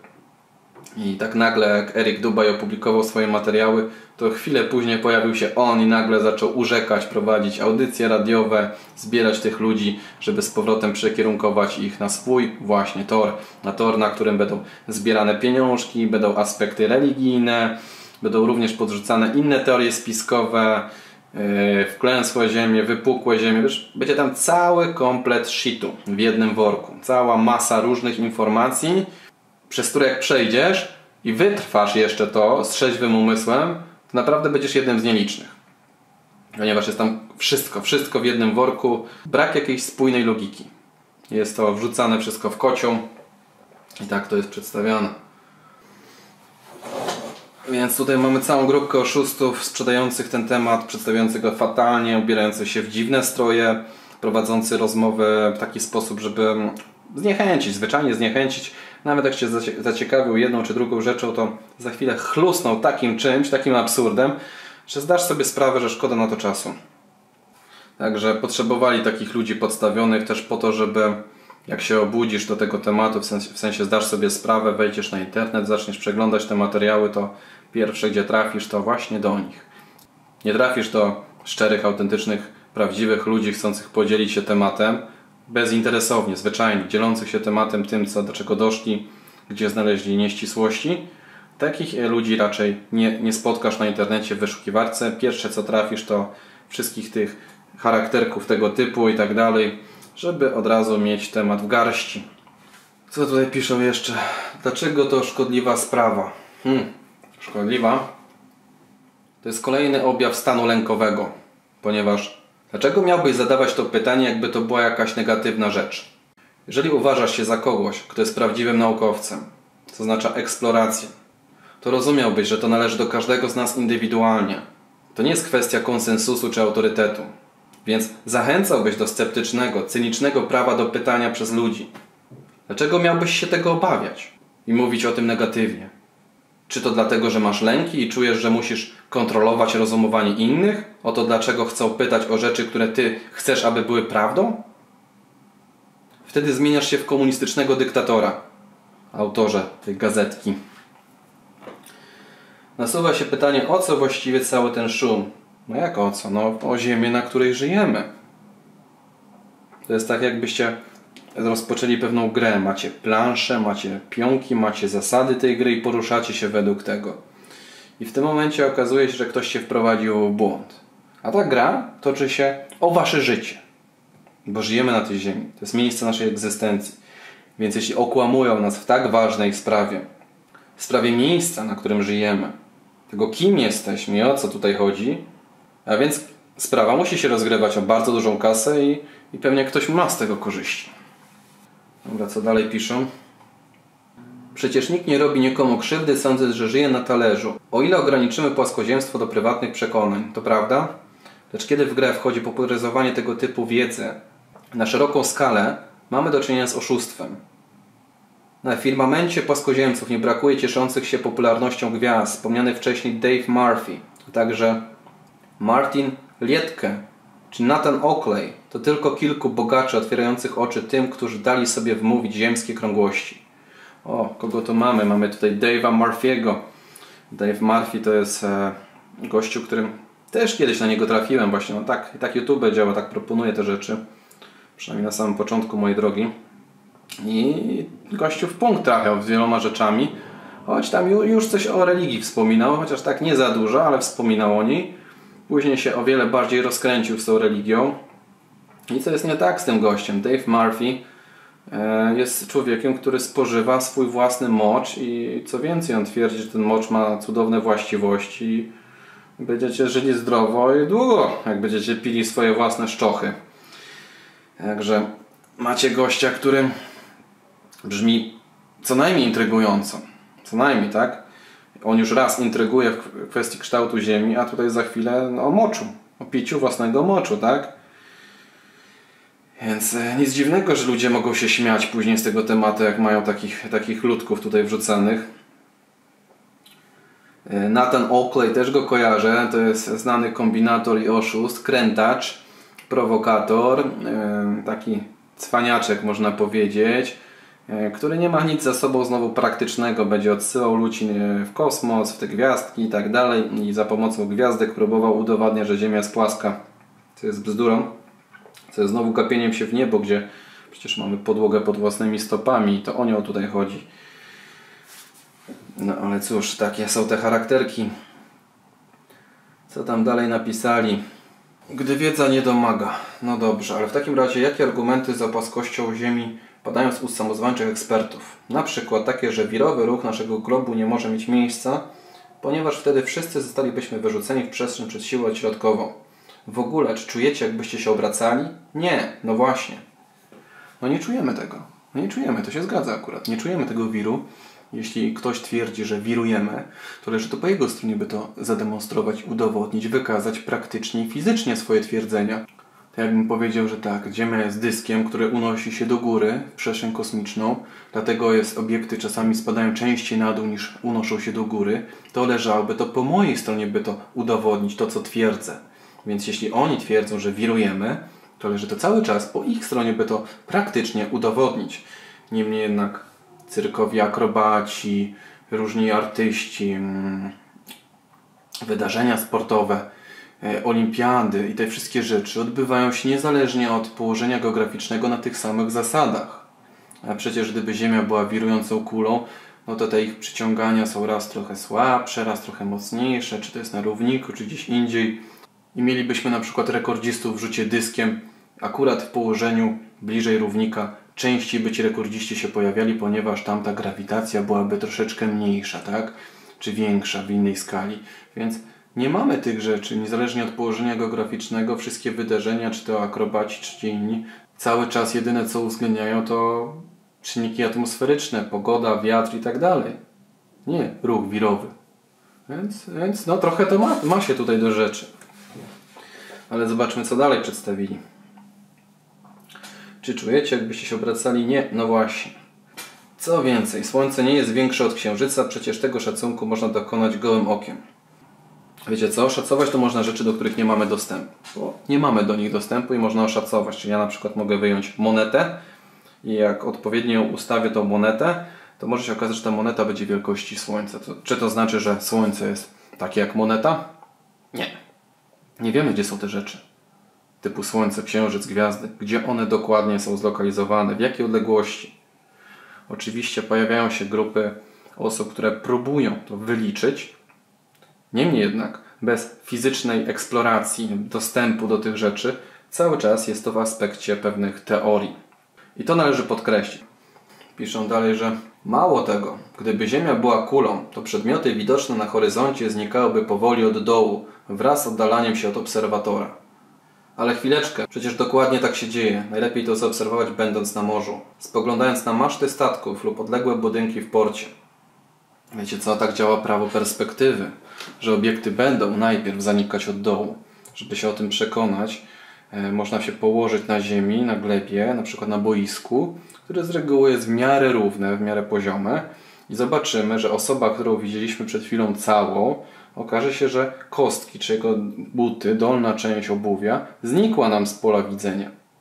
i tak nagle jak Eric Dubay opublikował swoje materiały, to chwilę później pojawił się on i nagle zaczął urzekać, prowadzić audycje radiowe, zbierać tych ludzi, żeby z powrotem przekierunkować ich na swój właśnie tor. Na tor, na którym będą zbierane pieniążki, będą aspekty religijne, będą również podrzucane inne teorie spiskowe, yy, wklęsłe ziemie, wypukłe ziemie. Wiesz, będzie tam cały komplet shitu w jednym worku. Cała masa różnych informacji, przez które jak przejdziesz i wytrwasz jeszcze to z trzeźwym umysłem, to naprawdę będziesz jednym z nielicznych. Ponieważ jest tam wszystko, wszystko w jednym worku. Brak jakiejś spójnej logiki. Jest to wrzucane wszystko w kocioł i tak to jest przedstawiane. Więc tutaj mamy całą grupkę oszustów sprzedających ten temat, przedstawiających go fatalnie, ubierających się w dziwne stroje, prowadzący rozmowy w taki sposób, żeby zniechęcić, zwyczajnie zniechęcić. Nawet jak się zaciekawił jedną czy drugą rzeczą, to za chwilę chlusnął takim czymś, takim absurdem, że zdasz sobie sprawę, że szkoda na to czasu. Także potrzebowali takich ludzi podstawionych też po to, żeby jak się obudzisz do tego tematu, w sensie, w sensie zdasz sobie sprawę, wejdziesz na internet, zaczniesz przeglądać te materiały, to pierwsze gdzie trafisz to właśnie do nich. Nie trafisz do szczerych, autentycznych, prawdziwych ludzi chcących podzielić się tematem, bezinteresownie, zwyczajnie, dzielących się tematem tym, co, do czego doszli, gdzie znaleźli nieścisłości. Takich ludzi raczej nie, nie spotkasz na internecie w wyszukiwarce. Pierwsze co trafisz to wszystkich tych charakterków tego typu i tak dalej, żeby od razu mieć temat w garści. Co tutaj piszą jeszcze? Dlaczego to szkodliwa sprawa? Hmm, szkodliwa? To jest kolejny objaw stanu lękowego, ponieważ dlaczego miałbyś zadawać to pytanie, jakby to była jakaś negatywna rzecz? Jeżeli uważasz się za kogoś, kto jest prawdziwym naukowcem, co oznacza eksplorację, to rozumiałbyś, że to należy do każdego z nas indywidualnie. To nie jest kwestia konsensusu czy autorytetu. Więc zachęcałbyś do sceptycznego, cynicznego prawa do pytania przez ludzi. Dlaczego miałbyś się tego obawiać i mówić o tym negatywnie? Czy to dlatego, że masz lęki i czujesz, że musisz kontrolować rozumowanie innych? O to, dlaczego chcą pytać o rzeczy, które ty chcesz, aby były prawdą? Wtedy zmieniasz się w komunistycznego dyktatora, autorze tej gazetki. Nasuwa się pytanie, o co właściwie cały ten szum? No jak o co? No o ziemię, na której żyjemy. To jest tak, jakbyście rozpoczęli pewną grę. Macie planszę, macie pionki, macie zasady tej gry i poruszacie się według tego. I w tym momencie okazuje się, że ktoś się wprowadził w błąd. A ta gra toczy się o wasze życie. Bo żyjemy na tej ziemi. To jest miejsce naszej egzystencji. Więc jeśli okłamują nas w tak ważnej sprawie, w sprawie miejsca, na którym żyjemy, tego kim jesteśmy i o co tutaj chodzi, a więc sprawa musi się rozgrywać o bardzo dużą kasę i, i pewnie ktoś ma z tego korzyści. Dobra, co dalej piszą? Przecież nikt nie robi nikomu krzywdy, sądząc, że żyje na talerzu. O ile ograniczymy płaskoziemstwo do prywatnych przekonań, to prawda? Lecz kiedy w grę wchodzi popularyzowanie tego typu wiedzy na szeroką skalę, mamy do czynienia z oszustwem. Na firmamencie płaskoziemców nie brakuje cieszących się popularnością gwiazd, wspomniany wcześniej Dave Murphy, a także Martin Liedtke czy Nathan Oakley. To to tylko kilku bogaczy otwierających oczy tym, którzy dali sobie wmówić ziemskie krągłości. O, kogo tu mamy? Mamy tutaj Dave'a Murphy'ego. Dave Murphy to jest e, gościu, którym też kiedyś na niego trafiłem właśnie. No tak, tak YouTube działa, tak proponuje te rzeczy. Przynajmniej na samym początku mojej drogi. I gościu w punkt trafiał z wieloma rzeczami. Choć tam już coś o religii wspominał, chociaż tak nie za dużo, ale wspominał o niej. Później się o wiele bardziej rozkręcił z tą religią. I co jest nie tak z tym gościem? Dave Murphy jest człowiekiem, który spożywa swój własny mocz i co więcej, on twierdzi, że ten mocz ma cudowne właściwości. Będziecie żyli zdrowo i długo, jak będziecie pili swoje własne szczochy. Także macie gościa, który brzmi co najmniej intrygująco. Co najmniej, tak? On już raz intryguje w kwestii kształtu ziemi, a tutaj za chwilę no, o moczu. O piciu własnego moczu, tak? Więc nic dziwnego, że ludzie mogą się śmiać później z tego tematu, jak mają takich, takich ludków tutaj wrzucanych. Nathan Oakley, też go kojarzę, to jest znany kombinator i oszust, krętacz, prowokator, taki cwaniaczek można powiedzieć, który nie ma nic za sobą znowu praktycznego, będzie odsyłał ludzi w kosmos, w te gwiazdki i tak dalej i za pomocą gwiazdek próbował udowadniać, że Ziemia jest płaska, co jest bzdurą, co jest znowu gapieniem się w niebo, gdzie przecież mamy podłogę pod własnymi stopami i to o nią tutaj chodzi. No ale cóż, takie są te charakterki. Co tam dalej napisali? Gdy wiedza nie domaga. No dobrze, ale w takim razie jakie argumenty za płaskością Ziemi padają z ust samozwańczych ekspertów? Na przykład takie, że wirowy ruch naszego globu nie może mieć miejsca, ponieważ wtedy wszyscy zostalibyśmy wyrzuceni w przestrzeń przez siłę odśrodkową. W ogóle, czy czujecie, jakbyście się obracali? Nie, no właśnie. No nie czujemy tego. No nie czujemy, to się zgadza akurat. Nie czujemy tego wiru. Jeśli ktoś twierdzi, że wirujemy, to leży to po jego stronie, by to zademonstrować, udowodnić, wykazać praktycznie i fizycznie swoje twierdzenia. To jakbym powiedział, że tak, Ziemia jest dyskiem, który unosi się do góry w przestrzeń kosmiczną, dlatego jest obiekty czasami spadają częściej na dół niż unoszą się do góry, to leżałoby to po mojej stronie, by to udowodnić, to co twierdzę. Więc jeśli oni twierdzą, że wirujemy, to leży to cały czas po ich stronie, by to praktycznie udowodnić. Niemniej jednak cyrkowi akrobaci, różni artyści, wydarzenia sportowe, olimpiady i te wszystkie rzeczy odbywają się niezależnie od położenia geograficznego na tych samych zasadach. A przecież gdyby Ziemia była wirującą kulą, no to te ich przyciągania są raz trochę słabsze, raz trochę mocniejsze, czy to jest na równiku, czy gdzieś indziej. I mielibyśmy na przykład rekordzistów w rzucie dyskiem akurat w położeniu bliżej równika. Częściej by ci rekordziści się pojawiali, ponieważ tam ta grawitacja byłaby troszeczkę mniejsza, tak? Czy większa w innej skali. Więc nie mamy tych rzeczy, niezależnie od położenia geograficznego, wszystkie wydarzenia, czy to akrobaci, czy inni, cały czas jedyne co uwzględniają to czynniki atmosferyczne, pogoda, wiatr i tak dalej. Nie ruch wirowy. Więc, więc no trochę to ma, ma się tutaj do rzeczy. Ale zobaczmy, co dalej przedstawili. Czy czujecie, jakbyście się obracali? Nie, no właśnie. Co więcej, Słońce nie jest większe od Księżyca, przecież tego szacunku można dokonać gołym okiem. Wiecie co? Szacować to można rzeczy, do których nie mamy dostępu. Bo nie mamy do nich dostępu i można oszacować. Czyli ja na przykład mogę wyjąć monetę i jak odpowiednio ustawię tą monetę, to może się okazać, że ta moneta będzie wielkości Słońca. To, czy to znaczy, że Słońce jest takie jak moneta? Nie. Nie wiemy, gdzie są te rzeczy. Typu Słońce, Księżyc, gwiazdy. Gdzie one dokładnie są zlokalizowane, w jakiej odległości. Oczywiście pojawiają się grupy osób, które próbują to wyliczyć. Niemniej jednak bez fizycznej eksploracji, dostępu do tych rzeczy, cały czas jest to w aspekcie pewnych teorii. I to należy podkreślić. Piszą dalej, że mało tego, gdyby Ziemia była kulą, to przedmioty widoczne na horyzoncie znikałyby powoli od dołu, wraz z oddalaniem się od obserwatora. Ale chwileczkę, przecież dokładnie tak się dzieje. Najlepiej to zaobserwować będąc na morzu, spoglądając na maszty statków lub odległe budynki w porcie. Wiecie co, tak działa prawo perspektywy, że obiekty będą najpierw zanikać od dołu. Żeby się o tym przekonać, e, można się położyć na ziemi, na glebie, na przykład na boisku, które z reguły jest w miarę równe, w miarę poziome i zobaczymy, że osoba, którą widzieliśmy przed chwilą całą, okaże się, że kostki, czy jego buty, dolna część obuwia znikła nam z pola widzenia.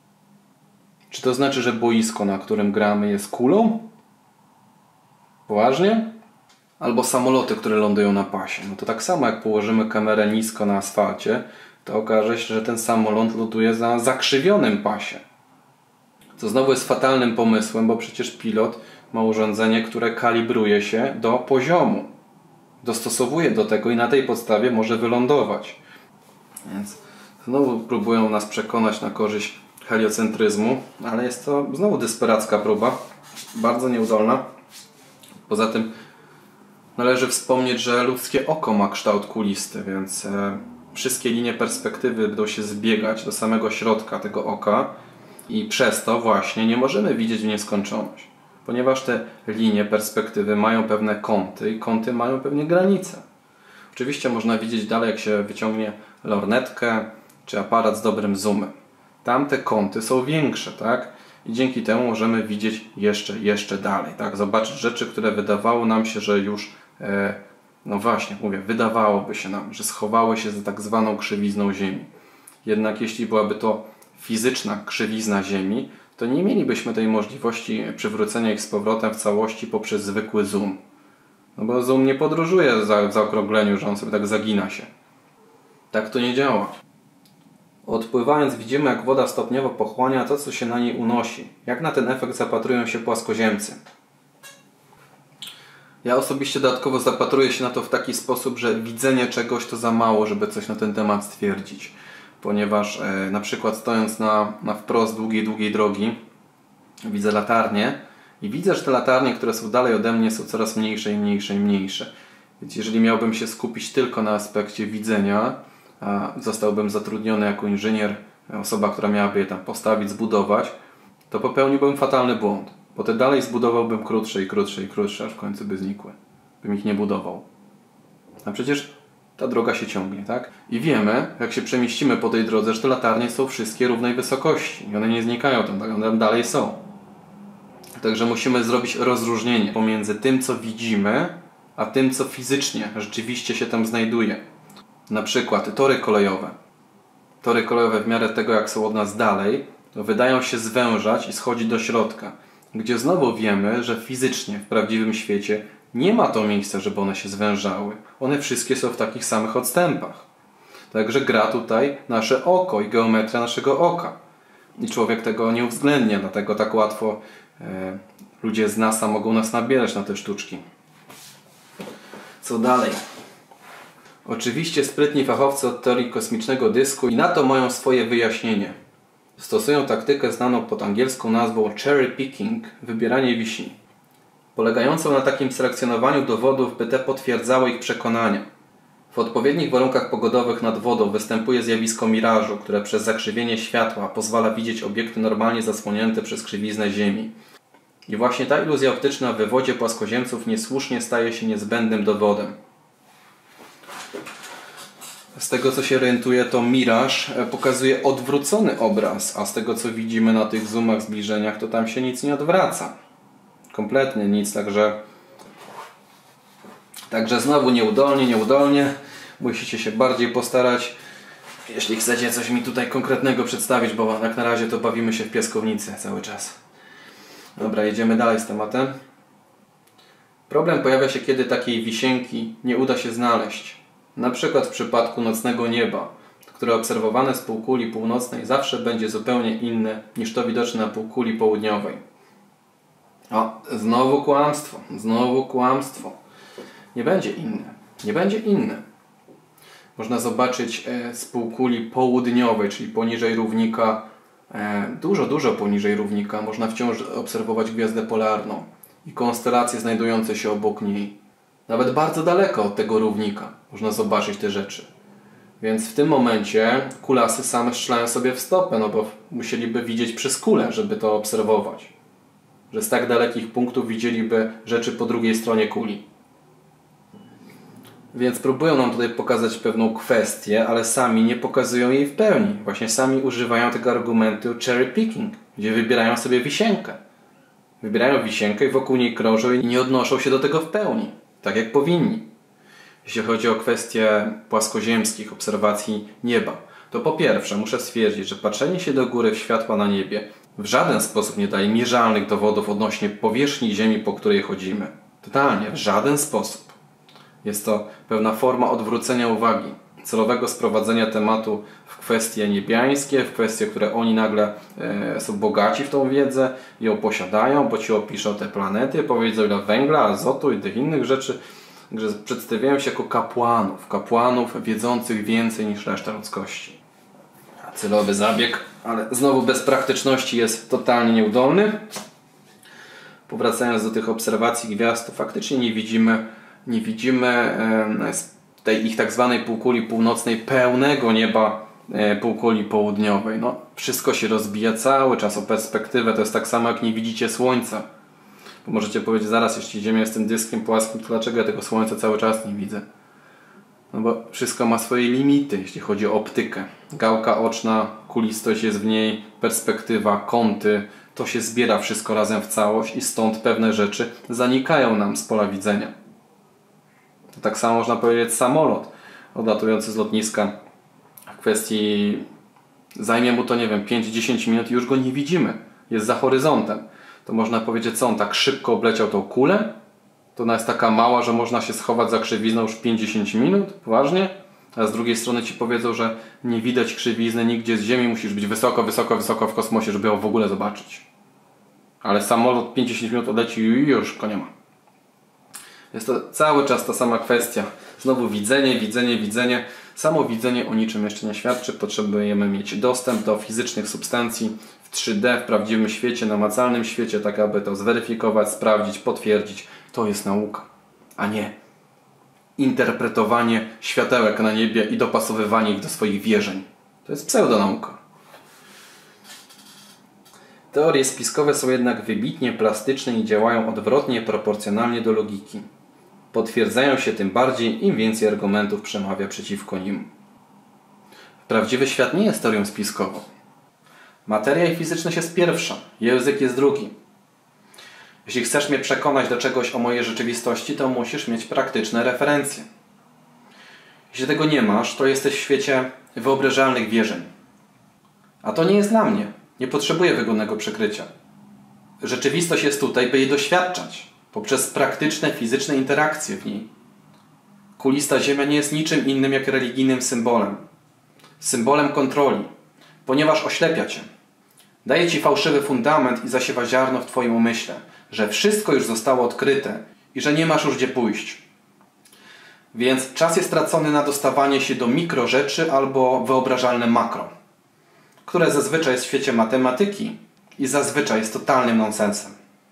Czy to znaczy, że boisko, na którym gramy, jest kulą? Poważnie? Albo samoloty, które lądują na pasie. No to tak samo jak położymy kamerę nisko na asfalcie, to okaże się, że ten samolot ląduje na zakrzywionym pasie. Co znowu jest fatalnym pomysłem, bo przecież pilot ma urządzenie, które kalibruje się do poziomu. Dostosowuje do tego i na tej podstawie może wylądować. Więc znowu próbują nas przekonać na korzyść heliocentryzmu, ale jest to znowu desperacka próba, bardzo nieudolna. Poza tym należy wspomnieć, że ludzkie oko ma kształt kulisty, więc e, wszystkie linie perspektywy będą się zbiegać do samego środka tego oka i przez to właśnie nie możemy widzieć w nieskończoność, ponieważ te linie perspektywy mają pewne kąty i kąty mają pewne granice. Oczywiście można widzieć dalej, jak się wyciągnie lornetkę czy aparat z dobrym zoomem. Tam te kąty są większe, tak? I dzięki temu możemy widzieć jeszcze, jeszcze dalej, tak? Zobaczyć rzeczy, które wydawało nam się, że już, e, no właśnie, mówię, wydawałoby się nam, że schowały się za tak zwaną krzywizną Ziemi. Jednak jeśli byłaby to fizyczna krzywizna Ziemi, to nie mielibyśmy tej możliwości przywrócenia ich z powrotem w całości poprzez zwykły zoom. No bo zoom nie podróżuje w zaokrągleniu, że on sobie tak zagina się. Tak to nie działa. Odpływając widzimy, jak woda stopniowo pochłania to, co się na niej unosi. Jak na ten efekt zapatrują się płaskoziemcy. Ja osobiście dodatkowo zapatruję się na to w taki sposób, że widzenie czegoś to za mało, żeby coś na ten temat stwierdzić. Ponieważ e, na przykład stojąc na, na wprost długiej, długiej drogi widzę latarnie i widzę, że te latarnie, które są dalej ode mnie, są coraz mniejsze i mniejsze i mniejsze. Więc jeżeli miałbym się skupić tylko na aspekcie widzenia, a zostałbym zatrudniony jako inżynier, osoba, która miałaby je tam postawić, zbudować, to popełniłbym fatalny błąd. Bo te dalej zbudowałbym krótsze i krótsze i krótsze, aż w końcu by znikły. Bym ich nie budował. A przecież ta droga się ciągnie, tak? I wiemy, jak się przemieścimy po tej drodze, że te latarnie są wszystkie równej wysokości. I one nie znikają tam, tak? One dalej są. Także musimy zrobić rozróżnienie pomiędzy tym, co widzimy, a tym, co fizycznie rzeczywiście się tam znajduje. Na przykład tory kolejowe. Tory kolejowe w miarę tego, jak są od nas dalej, to wydają się zwężać i schodzić do środka. Gdzie znowu wiemy, że fizycznie w prawdziwym świecie nie ma to miejsca, żeby one się zwężały. One wszystkie są w takich samych odstępach. Także gra tutaj nasze oko i geometria naszego oka. I człowiek tego nie uwzględnia, dlatego tak łatwo e, ludzie z NASA mogą nas nabierać na te sztuczki. Co dalej? Oczywiście sprytni fachowcy od teorii kosmicznego dysku i na to mają swoje wyjaśnienie. Stosują taktykę znaną pod angielską nazwą cherry picking, wybieranie wiśni, polegającą na takim selekcjonowaniu dowodów, by te potwierdzały ich przekonania. W odpowiednich warunkach pogodowych nad wodą występuje zjawisko mirażu, które przez zakrzywienie światła pozwala widzieć obiekty normalnie zasłonięte przez krzywiznę Ziemi. I właśnie ta iluzja optyczna w wywodzie płaskoziemców niesłusznie staje się niezbędnym dowodem. Z tego, co się orientuje, to miraż pokazuje odwrócony obraz, a z tego, co widzimy na tych zoomach, zbliżeniach, to tam się nic nie odwraca. Kompletnie nic, także także znowu nieudolnie, nieudolnie. Musicie się bardziej postarać, jeśli chcecie coś mi tutaj konkretnego przedstawić, bo jak na razie to bawimy się w piaskownicy cały czas. Dobra, jedziemy dalej z tematem. Problem pojawia się, kiedy takiej wisienki nie uda się znaleźć. Na przykład w przypadku nocnego nieba, które obserwowane z półkuli północnej zawsze będzie zupełnie inne niż to widoczne na półkuli południowej. O, znowu kłamstwo, znowu kłamstwo. Nie będzie inne, nie będzie inne. Można zobaczyć e, z półkuli południowej, czyli poniżej równika, e, dużo, dużo poniżej równika, można wciąż obserwować gwiazdę polarną i konstelacje znajdujące się obok niej. Nawet bardzo daleko od tego równika można zobaczyć te rzeczy. Więc w tym momencie kulasy same strzelają sobie w stopę, no bo musieliby widzieć przez kulę, żeby to obserwować. Że z tak dalekich punktów widzieliby rzeczy po drugiej stronie kuli. Więc próbują nam tutaj pokazać pewną kwestię, ale sami nie pokazują jej w pełni. Właśnie sami używają tego argumentu cherry picking, gdzie wybierają sobie wisienkę. Wybierają wisienkę i wokół niej krążą i nie odnoszą się do tego w pełni. Tak jak powinni. Jeśli chodzi o kwestie płaskoziemskich obserwacji nieba, to po pierwsze muszę stwierdzić, że patrzenie się do góry w światła na niebie w żaden sposób nie daje mierzalnych dowodów odnośnie powierzchni Ziemi, po której chodzimy. Totalnie, w żaden sposób. Jest to pewna forma odwrócenia uwagi, celowego sprowadzenia tematu w kwestie niebiańskie, w kwestie, które oni nagle e, są bogaci w tą wiedzę, ją posiadają, bo ci opiszą te planety, powiedzą ile węgla, azotu i tych innych rzeczy, że przedstawiają się jako kapłanów, kapłanów wiedzących więcej niż reszta ludzkości. Celowy zabieg, ale znowu bez praktyczności jest totalnie nieudolny. Powracając do tych obserwacji gwiazd, to faktycznie nie widzimy, nie widzimy e, tej ich tak zwanej półkuli północnej pełnego nieba e, półkuli południowej. No, wszystko się rozbija cały czas o perspektywę. To jest tak samo jak nie widzicie słońca. Bo możecie powiedzieć zaraz, jeśli Ziemia jest tym dyskiem płaskim, to dlaczego ja tego słońca cały czas nie widzę? No bo wszystko ma swoje limity, jeśli chodzi o optykę. Gałka oczna, kulistość jest w niej, perspektywa, kąty, to się zbiera wszystko razem w całość i stąd pewne rzeczy zanikają nam z pola widzenia. To tak samo można powiedzieć samolot odlatujący z lotniska. W kwestii zajmie mu to, nie wiem, pięć do dziesięciu minut i już go nie widzimy. Jest za horyzontem. To można powiedzieć, co on tak szybko obleciał tą kulę? To ona jest taka mała, że można się schować za krzywizną już pięć do dziesięciu minut? Poważnie? A z drugiej strony ci powiedzą, że nie widać krzywizny nigdzie z Ziemi, musisz być wysoko, wysoko, wysoko w kosmosie, żeby ją w ogóle zobaczyć. Ale samolot pięć do dziesięciu minut odleci i już go nie ma. Jest to cały czas ta sama kwestia. Znowu widzenie, widzenie, widzenie. Samo widzenie o niczym jeszcze nie świadczy. Potrzebujemy mieć dostęp do fizycznych substancji w trzy D, w prawdziwym świecie, namacalnym świecie, tak aby to zweryfikować, sprawdzić, potwierdzić. To jest nauka, a nie interpretowanie światełek na niebie i dopasowywanie ich do swoich wierzeń. To jest pseudonauka. Teorie spiskowe są jednak wybitnie plastyczne i działają odwrotnie proporcjonalnie do logiki. Potwierdzają się tym bardziej, im więcej argumentów przemawia przeciwko nim. Prawdziwy świat nie jest teorią spiskową. Materia i fizyczność jest pierwsza, język jest drugi. Jeśli chcesz mnie przekonać do czegoś o mojej rzeczywistości, to musisz mieć praktyczne referencje. Jeśli tego nie masz, to jesteś w świecie wyobrażalnych wierzeń. A to nie jest dla mnie. Nie potrzebuję wygodnego przykrycia. Rzeczywistość jest tutaj, by jej doświadczać, poprzez praktyczne, fizyczne interakcje w niej. Kulista Ziemia nie jest niczym innym jak religijnym symbolem. Symbolem kontroli, ponieważ oślepia cię. Daje ci fałszywy fundament i zasiewa ziarno w twoim umyśle, że wszystko już zostało odkryte i że nie masz już gdzie pójść. Więc czas jest stracony na dostawanie się do mikro rzeczy albo wyobrażalne makro, które zazwyczaj jest w świecie matematyki i zazwyczaj jest totalnym nonsensem.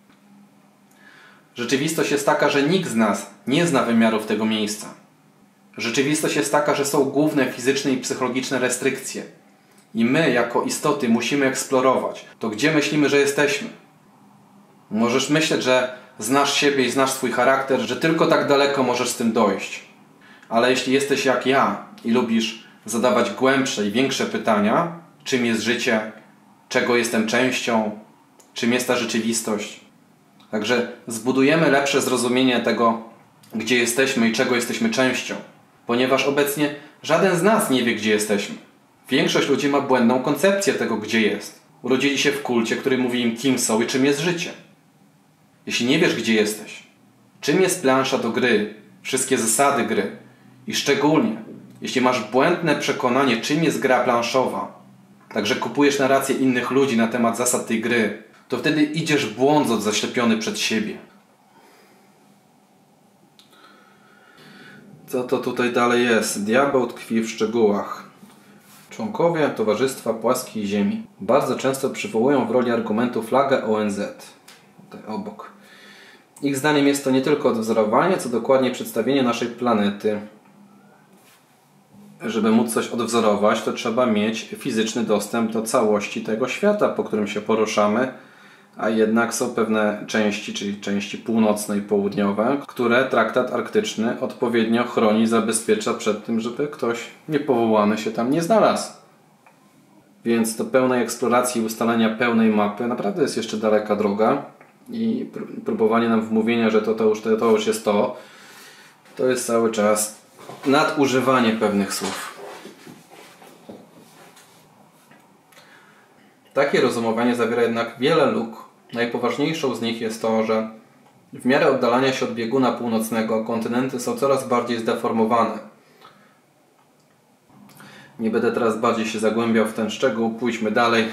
Rzeczywistość jest taka, że nikt z nas nie zna wymiarów tego miejsca. Rzeczywistość jest taka, że są główne fizyczne i psychologiczne restrykcje. I my, jako istoty, musimy eksplorować to, gdzie myślimy, że jesteśmy. Możesz myśleć, że znasz siebie i znasz swój charakter, że tylko tak daleko możesz z tym dojść. Ale jeśli jesteś jak ja i lubisz zadawać głębsze i większe pytania, czym jest życie, czego jestem częścią, czym jest ta rzeczywistość. Także zbudujemy lepsze zrozumienie tego, gdzie jesteśmy i czego jesteśmy częścią. Ponieważ obecnie żaden z nas nie wie, gdzie jesteśmy. Większość ludzi ma błędną koncepcję tego, gdzie jest. Urodzili się w kulcie, który mówi im, kim są i czym jest życie. Jeśli nie wiesz, gdzie jesteś, czym jest plansza do gry, wszystkie zasady gry i szczególnie, jeśli masz błędne przekonanie, czym jest gra planszowa, także kupujesz narrację innych ludzi na temat zasad tej gry, to wtedy idziesz w błąd zaślepiony przed siebie. Co to tutaj dalej jest? Diabeł tkwi w szczegółach. Członkowie Towarzystwa Płaskiej Ziemi bardzo często przywołują w roli argumentu flagę O N Z. Tutaj obok. Ich zdaniem jest to nie tylko odwzorowanie, co dokładnie przedstawienie naszej planety. Żeby móc coś odwzorować, to trzeba mieć fizyczny dostęp do całości tego świata, po którym się poruszamy, a jednak są pewne części, czyli części północne i południowe, które traktat arktyczny odpowiednio chroni i zabezpiecza przed tym, żeby ktoś niepowołany się tam nie znalazł. Więc do pełnej eksploracji i ustalenia pełnej mapy naprawdę jest jeszcze daleka droga i próbowanie nam wmówienia, że to, to, już, to, to już jest to, to jest cały czas nadużywanie pewnych słów. Takie rozumowanie zawiera jednak wiele luk. Najpoważniejszą z nich jest to, że w miarę oddalania się od bieguna północnego kontynenty są coraz bardziej zdeformowane. Nie będę teraz bardziej się zagłębiał w ten szczegół, pójdźmy dalej.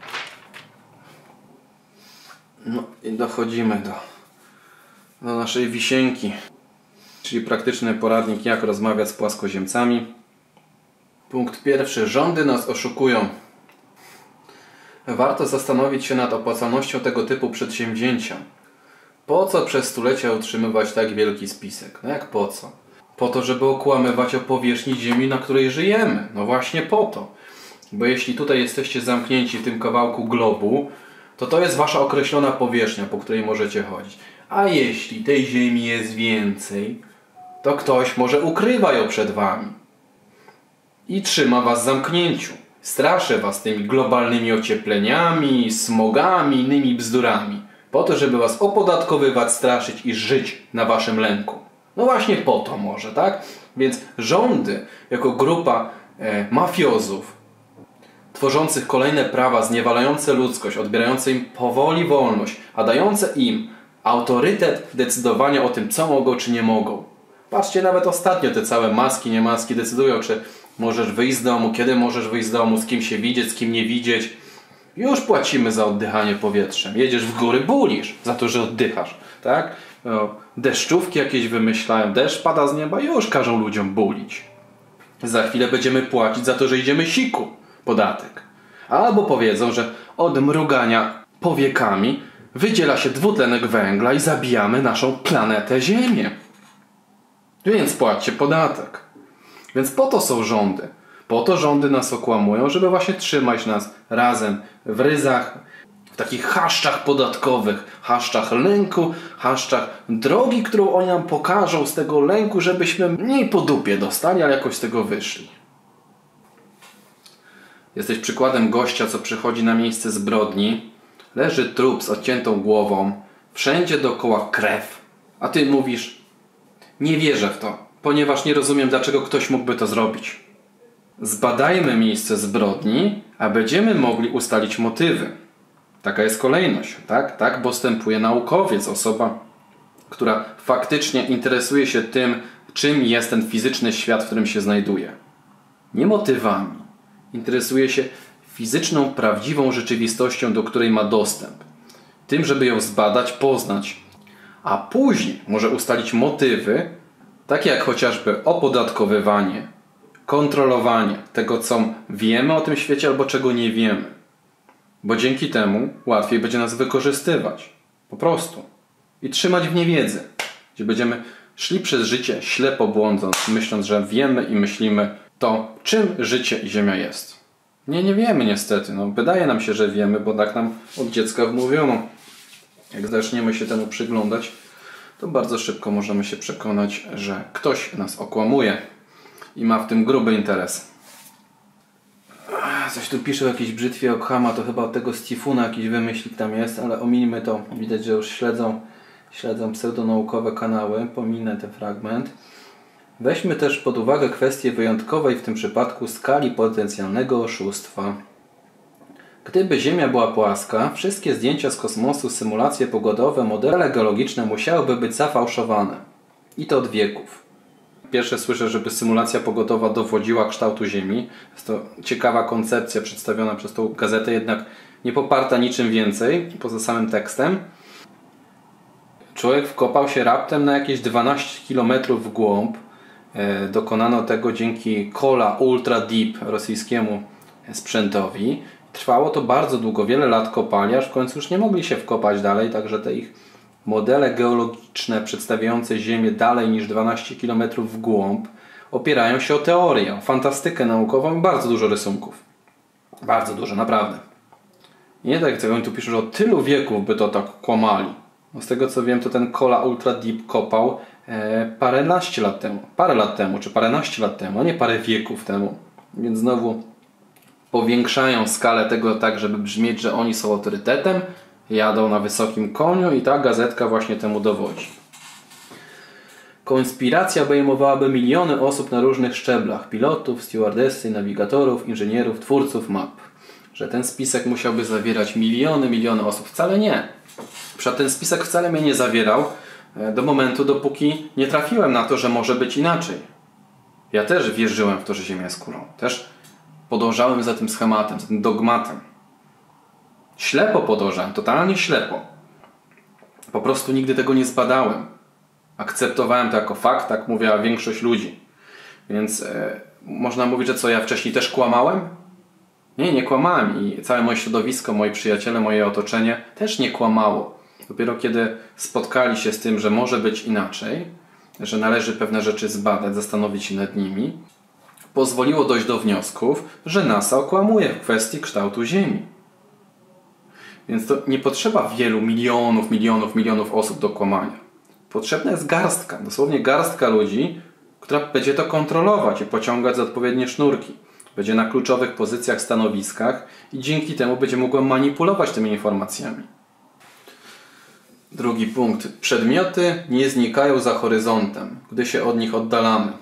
No i dochodzimy do, do naszej wisienki, czyli praktyczny poradnik, jak rozmawiać z płaskoziemcami. Punkt pierwszy. Rządy nas oszukują. Warto zastanowić się nad opłacalnością tego typu przedsięwzięcia. Po co przez stulecia utrzymywać tak wielki spisek? No jak po co? Po to, żeby okłamywać o powierzchni Ziemi, na której żyjemy. No właśnie po to. Bo jeśli tutaj jesteście zamknięci w tym kawałku globu, to to jest wasza określona powierzchnia, po której możecie chodzić. A jeśli tej Ziemi jest więcej, to ktoś może ukrywa ją przed wami. I trzyma was w zamknięciu. Straszy was tymi globalnymi ociepleniami, smogami, innymi bzdurami. Po to, żeby was opodatkowywać, straszyć i żyć na waszym lęku. No właśnie po to może, tak? Więc rządy, jako grupa e, mafiozów, tworzących kolejne prawa zniewalające ludzkość, odbierające im powoli wolność, a dające im autorytet decydowania o tym, co mogą, czy nie mogą. Patrzcie, nawet ostatnio te całe maski, nie maski decydują, czy możesz wyjść z domu, kiedy możesz wyjść z domu, z kim się widzieć, z kim nie widzieć. Już płacimy za oddychanie powietrzem. Jedziesz w góry, bulisz za to, że oddychasz. Tak? No, deszczówki jakieś wymyślają, deszcz pada z nieba, już każą ludziom bulić. Za chwilę będziemy płacić za to, że idziemy siku. Podatek. Albo powiedzą, że od mrugania powiekami wydziela się dwutlenek węgla i zabijamy naszą planetę Ziemię. Więc płaccie podatek. Więc po to są rządy. Po to rządy nas okłamują, żeby właśnie trzymać nas razem w ryzach, w takich chaszczach podatkowych, chaszczach lęku, chaszczach drogi, którą oni nam pokażą z tego lęku, żebyśmy mniej po dupie dostali, ale jakoś z tego wyszli. Jesteś przykładem gościa, co przychodzi na miejsce zbrodni, leży trup z odciętą głową, wszędzie dookoła krew, a ty mówisz: nie wierzę w to, ponieważ nie rozumiem, dlaczego ktoś mógłby to zrobić. Zbadajmy miejsce zbrodni, a będziemy mogli ustalić motywy. Taka jest kolejność, tak? Tak postępuje naukowiec, osoba, która faktycznie interesuje się tym, czym jest ten fizyczny świat, w którym się znajduje. Nie motywami. Interesuje się fizyczną, prawdziwą rzeczywistością, do której ma dostęp. Tym, żeby ją zbadać, poznać. A później może ustalić motywy, takie jak chociażby opodatkowywanie, kontrolowanie tego, co wiemy o tym świecie albo czego nie wiemy. Bo dzięki temu łatwiej będzie nas wykorzystywać. Po prostu. I trzymać w niewiedzy. Gdzie będziemy szli przez życie ślepo błądząc, myśląc, że wiemy i myślimy to, czym życie i Ziemia jest. Nie, nie wiemy niestety. No, wydaje nam się, że wiemy, bo tak nam od dziecka wmówiono. Jak zaczniemy się temu przyglądać, to bardzo szybko możemy się przekonać, że ktoś nas okłamuje i ma w tym gruby interes. Coś tu pisze o jakiejś brzytwie Ockhama, to chyba od tego Stifuna jakiś wymyślik tam jest, ale omińmy to. Widać, że już śledzą, śledzą pseudonaukowe kanały. Pominę ten fragment. Weźmy też pod uwagę kwestię wyjątkowej w tym przypadku skali potencjalnego oszustwa. Gdyby Ziemia była płaska, wszystkie zdjęcia z kosmosu, symulacje pogodowe, modele geologiczne musiałyby być zafałszowane. I to od wieków. Pierwsze słyszę, żeby symulacja pogodowa dowodziła kształtu Ziemi. Jest to ciekawa koncepcja przedstawiona przez tą gazetę, jednak nie poparta niczym więcej, poza samym tekstem. Człowiek wkopał się raptem na jakieś dwanaście kilometrów w głąb. Dokonano tego dzięki Kola Ultra Deep, rosyjskiemu sprzętowi. Trwało to bardzo długo, wiele lat kopali, aż w końcu już nie mogli się wkopać dalej, także te ich modele geologiczne przedstawiające Ziemię dalej niż dwanaście kilometrów w głąb opierają się o teorię, o fantastykę naukową i bardzo dużo rysunków. Bardzo dużo, naprawdę. I nie tak jak oni tu piszą, że od tylu wieków by to tak kłamali. No z tego co wiem, to ten Kola Ultra Deep kopał e, paręnaście lat temu. Parę lat temu, czy paręnaście lat temu, a nie parę wieków temu. Więc znowu powiększają skalę tego tak, żeby brzmieć, że oni są autorytetem, jadą na wysokim koniu i ta gazetka właśnie temu dowodzi. Konspiracja obejmowałaby miliony osób na różnych szczeblach. Pilotów, stewardessy, nawigatorów, inżynierów, twórców map. że ten spisek musiałby zawierać miliony, miliony osób. Wcale nie. Przecież ten spisek wcale mnie nie zawierał do momentu, dopóki nie trafiłem na to, że może być inaczej. Ja też wierzyłem w to, że Ziemia jest kulą. Też podążałem za tym schematem, za tym dogmatem. Ślepo podążałem, totalnie ślepo. Po prostu nigdy tego nie zbadałem. Akceptowałem to jako fakt, tak mówiła większość ludzi. Więc e, można mówić, że co, ja wcześniej też kłamałem? Nie, nie kłamałem i całe moje środowisko, moi przyjaciele, moje otoczenie też nie kłamało. Dopiero kiedy spotkali się z tym, że może być inaczej, że należy pewne rzeczy zbadać, zastanowić się nad nimi, pozwoliło dojść do wniosków, że NASA okłamuje w kwestii kształtu Ziemi. Więc to nie potrzeba wielu milionów, milionów, milionów osób do kłamania. Potrzebna jest garstka, dosłownie garstka ludzi, która będzie to kontrolować i pociągać za odpowiednie sznurki. Będzie na kluczowych pozycjach, stanowiskach i dzięki temu będzie mogła manipulować tymi informacjami. Drugi punkt. Przedmioty nie znikają za horyzontem, gdy się od nich oddalamy.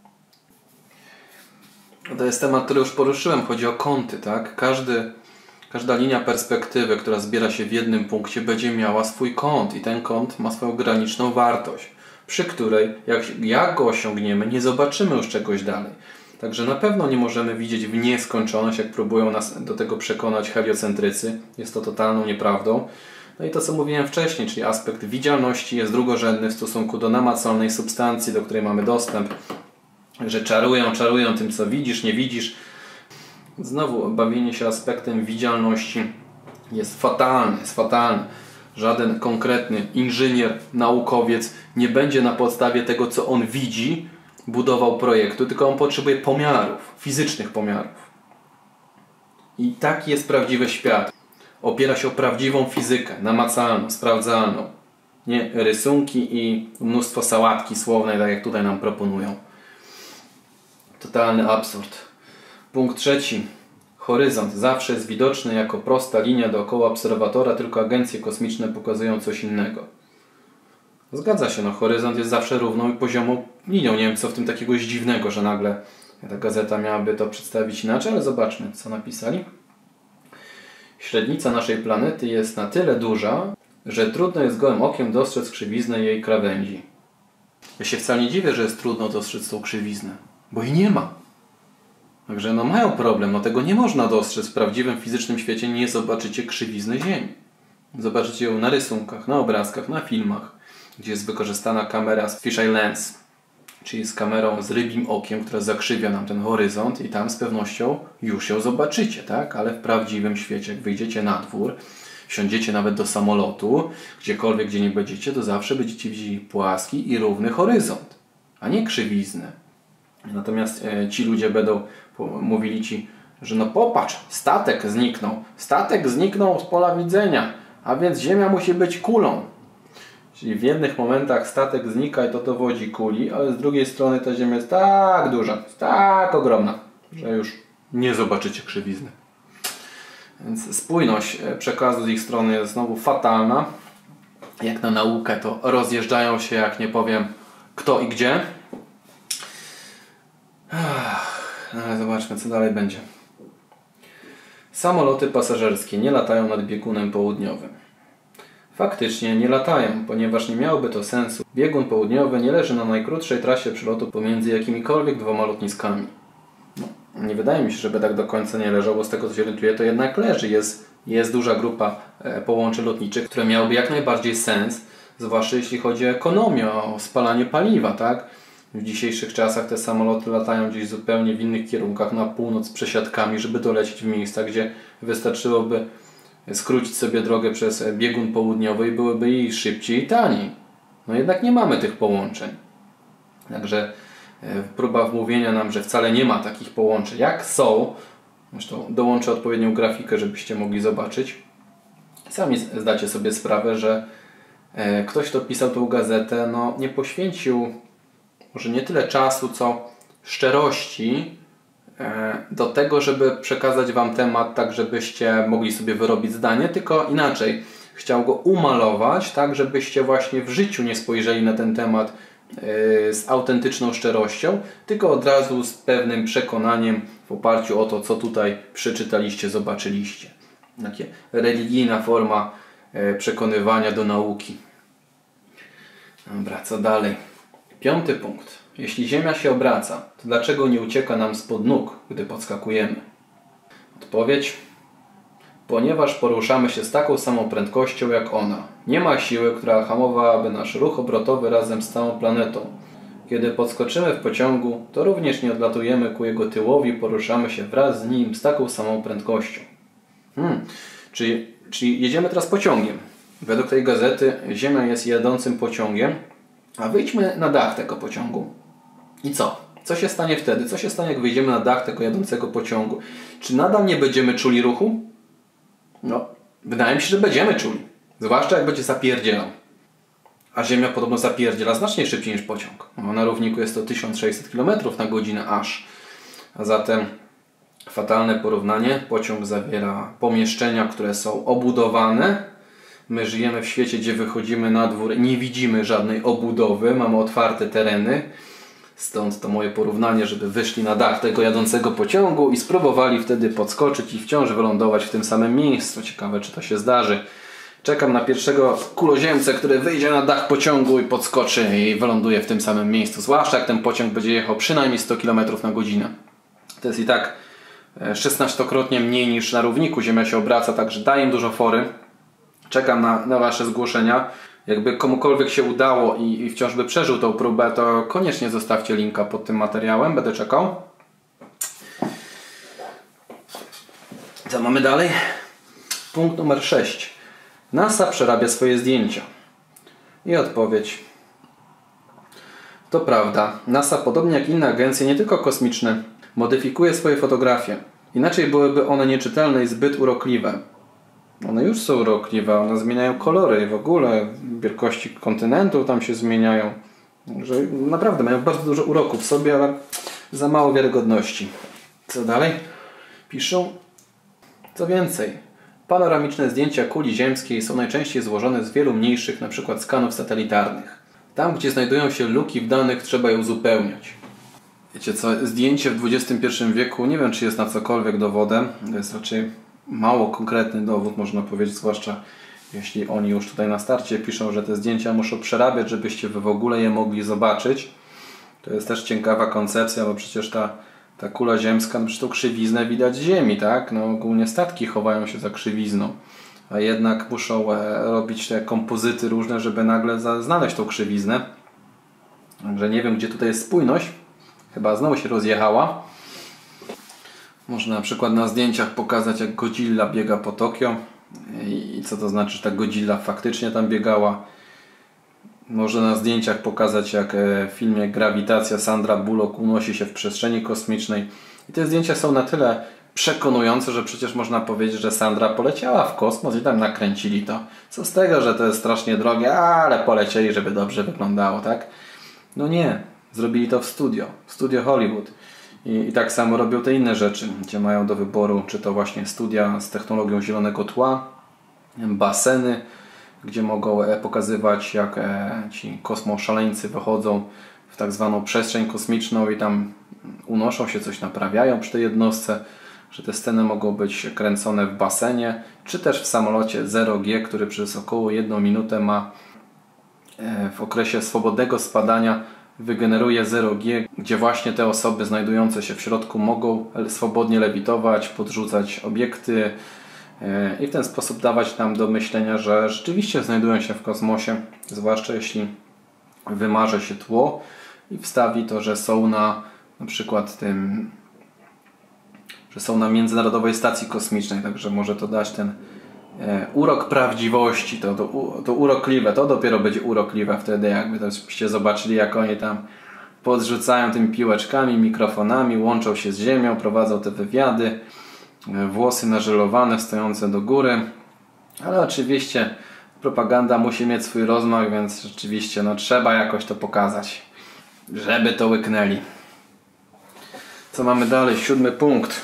To jest temat, który już poruszyłem. Chodzi o kąty, tak? Każdy, każda linia perspektywy, która zbiera się w jednym punkcie, będzie miała swój kąt i ten kąt ma swoją graniczną wartość, przy której jak, jak go osiągniemy, nie zobaczymy już czegoś dalej. Także na pewno nie możemy widzieć w nieskończoność, jak próbują nas do tego przekonać heliocentrycy. Jest to totalną nieprawdą. No i to, co mówiłem wcześniej, czyli aspekt widzialności jest drugorzędny w stosunku do namacalnej substancji, do której mamy dostęp. Że czarują, czarują tym, co widzisz, nie widzisz. Znowu bawienie się aspektem widzialności jest fatalne, jest fatalne. Żaden konkretny inżynier, naukowiec nie będzie na podstawie tego, co on widzi, budował projektu, tylko on potrzebuje pomiarów, fizycznych pomiarów. I taki jest prawdziwy świat. Opiera się o prawdziwą fizykę, namacalną, sprawdzalną. Nie rysunki i mnóstwo sałatki słownej, tak jak tutaj nam proponują. Totalny absurd. Punkt trzeci. Horyzont zawsze jest widoczny jako prosta linia dookoła obserwatora, tylko agencje kosmiczne pokazują coś innego. Zgadza się, no horyzont jest zawsze równą i poziomą linią. Nie wiem, co w tym takiego dziwnego, że nagle ta gazeta miałaby to przedstawić inaczej, ale zobaczmy, co napisali. Średnica naszej planety jest na tyle duża, że trudno jest gołym okiem dostrzec krzywiznę jej krawędzi. Ja się wcale nie dziwię, że jest trudno dostrzec tą krzywiznę, bo jej nie ma. Także no mają problem, no tego nie można dostrzec w prawdziwym fizycznym świecie, nie zobaczycie krzywizny Ziemi. Zobaczycie ją na rysunkach, na obrazkach, na filmach, gdzie jest wykorzystana kamera z fisheye lens, czyli z kamerą z rybim okiem, która zakrzywia nam ten horyzont i tam z pewnością już ją zobaczycie, tak? Ale w prawdziwym świecie, jak wyjdziecie na dwór, wsiądziecie nawet do samolotu, gdziekolwiek, gdzie nie będziecie, to zawsze będziecie widzieli płaski i równy horyzont, a nie krzywiznę. Natomiast e, ci ludzie będą po, mówili ci, że no popatrz, statek zniknął, statek zniknął z pola widzenia, a więc Ziemia musi być kulą. Czyli w jednych momentach statek znika i to dowodzi kuli, ale z drugiej strony ta Ziemia jest tak duża, jest tak ogromna, że już nie zobaczycie krzywizny. Więc spójność przekazu z ich strony jest znowu fatalna. Jak na naukę to rozjeżdżają się, jak nie powiem kto i gdzie. No ale zobaczmy, co dalej będzie. Samoloty pasażerskie nie latają nad biegunem południowym. Faktycznie nie latają, ponieważ nie miałoby to sensu. Biegun południowy nie leży na najkrótszej trasie przelotu pomiędzy jakimikolwiek dwoma lotniskami. No, nie wydaje mi się, żeby tak do końca nie leżał, bo z tego co się orientuję, to jednak leży. Jest, jest duża grupa e, połączeń lotniczych, które miałyby jak najbardziej sens, zwłaszcza jeśli chodzi o ekonomię, o spalanie paliwa, tak? W dzisiejszych czasach te samoloty latają gdzieś zupełnie w innych kierunkach, na północ z przesiadkami, żeby dolecieć w miejsca, gdzie wystarczyłoby skrócić sobie drogę przez biegun południowy i byłyby i szybciej i taniej. No jednak nie mamy tych połączeń. Także próba wmówienia nam, że wcale nie ma takich połączeń. Jak są, zresztą dołączę odpowiednią grafikę, żebyście mogli zobaczyć. Sami zdacie sobie sprawę, że ktoś, kto pisał tą gazetę, no nie poświęcił może nie tyle czasu, co szczerości do tego, żeby przekazać Wam temat tak, żebyście mogli sobie wyrobić zdanie, tylko inaczej. Chciał go umalować tak, żebyście właśnie w życiu nie spojrzeli na ten temat z autentyczną szczerością, tylko od razu z pewnym przekonaniem w oparciu o to, co tutaj przeczytaliście, zobaczyliście. Takie religijna forma e, przekonywania do nauki. Dobra, co dalej? Piąty punkt. Jeśli Ziemia się obraca, to dlaczego nie ucieka nam spod nóg, gdy podskakujemy? Odpowiedź. Ponieważ poruszamy się z taką samą prędkością jak ona. Nie ma siły, która hamowałaby nasz ruch obrotowy razem z całą planetą. Kiedy podskoczymy w pociągu, to również nie odlatujemy ku jego tyłowi, poruszamy się wraz z nim z taką samą prędkością. Hmm. Czyli, czyli jedziemy teraz pociągiem. Według tej gazety Ziemia jest jadącym pociągiem, a wyjdźmy na dach tego pociągu. I co? Co się stanie wtedy? Co się stanie, jak wyjdziemy na dach tego jadącego pociągu? Czy nadal nie będziemy czuli ruchu? No, wydaje mi się, że będziemy czuli. Zwłaszcza jak będzie zapierdzielał. A Ziemia podobno zapierdziela znacznie szybciej niż pociąg. No, na równiku jest to tysiąc sześćset kilometrów na godzinę aż. A zatem fatalne porównanie. Pociąg zawiera pomieszczenia, które są obudowane. My żyjemy w świecie, gdzie wychodzimy na dwór, nie widzimy żadnej obudowy, mamy otwarte tereny. Stąd to moje porównanie, żeby wyszli na dach tego jadącego pociągu i spróbowali wtedy podskoczyć i wciąż wylądować w tym samym miejscu. Ciekawe, czy to się zdarzy. Czekam na pierwszego kuloziemcę, który wyjdzie na dach pociągu i podskoczy i wyląduje w tym samym miejscu. Zwłaszcza jak ten pociąg będzie jechał przynajmniej sto kilometrów na godzinę. To jest i tak szesnastokrotnie mniej niż na równiku. Ziemia się obraca, także daję im dużo fory. Czekam na, na Wasze zgłoszenia. Jakby komukolwiek się udało i, i wciąż by przeżył tą próbę, to koniecznie zostawcie linka pod tym materiałem. Będę czekał. Co mamy dalej? Punkt numer sześć. NASA przerabia swoje zdjęcia. I odpowiedź. To prawda. NASA, podobnie jak inne agencje, nie tylko kosmiczne, modyfikuje swoje fotografie. Inaczej byłyby one nieczytelne i zbyt urokliwe. One już są urokliwe, one zmieniają kolory i w ogóle wielkości kontynentu tam się zmieniają. Że naprawdę mają bardzo dużo uroku w sobie, ale za mało wiarygodności. Co dalej? Piszą. Co więcej, panoramiczne zdjęcia kuli ziemskiej są najczęściej złożone z wielu mniejszych, np. skanów satelitarnych. Tam, gdzie znajdują się luki w danych, trzeba je uzupełniać. Wiecie co, zdjęcie w dwudziestym pierwszym wieku, nie wiem, czy jest na cokolwiek dowodem. To jest raczej mało konkretny dowód, można powiedzieć, zwłaszcza jeśli oni już tutaj na starcie piszą, że te zdjęcia muszą przerabiać, żebyście wy w ogóle je mogli zobaczyć. To jest też ciekawa koncepcja, bo przecież ta, ta kula ziemska, no przecież tą krzywiznę widać z Ziemi, tak? No ogólnie statki chowają się za krzywizną, a jednak muszą e, robić te kompozyty różne, żeby nagle za, znaleźć tą krzywiznę. Także nie wiem, gdzie tutaj jest spójność. Chyba znowu się rozjechała. Można na przykład na zdjęciach pokazać, jak Godzilla biega po Tokio i co to znaczy, że ta Godzilla faktycznie tam biegała. Można na zdjęciach pokazać, jak w filmie Grawitacja Sandra Bullock unosi się w przestrzeni kosmicznej. I te zdjęcia są na tyle przekonujące, że przecież można powiedzieć, że Sandra poleciała w kosmos i tam nakręcili to. Co z tego, że to jest strasznie drogie, ale polecieli, żeby dobrze wyglądało, tak? No nie, zrobili to w studio, w studio Hollywood. I, I tak samo robią te inne rzeczy, gdzie mają do wyboru, czy to właśnie studia z technologią zielonego tła, baseny, gdzie mogą pokazywać, jak ci kosmoszaleńcy wychodzą w tak zwaną przestrzeń kosmiczną i tam unoszą się, coś naprawiają przy tej jednostce, że te sceny mogą być kręcone w basenie, czy też w samolocie zero G, który przez około jedną minutę ma w okresie swobodnego spadania wygeneruje zero G, gdzie właśnie te osoby znajdujące się w środku mogą swobodnie lewitować, podrzucać obiekty i w ten sposób dawać nam do myślenia, że rzeczywiście znajdują się w kosmosie, zwłaszcza jeśli wymarze się tło i wstawi to, że są na na przykład tym, że są na Międzynarodowej Stacji Kosmicznej, także może to dać ten e, urok prawdziwości, to, to, to urokliwe, to dopiero będzie urokliwe wtedy, jakby toście zobaczyli, jak oni tam podrzucają tymi piłeczkami, mikrofonami, łączą się z Ziemią, prowadzą te wywiady, e, włosy nażelowane, stojące do góry, ale oczywiście propaganda musi mieć swój rozmach, więc rzeczywiście no, trzeba jakoś to pokazać, żeby to łyknęli. Co mamy dalej? Siódmy punkt.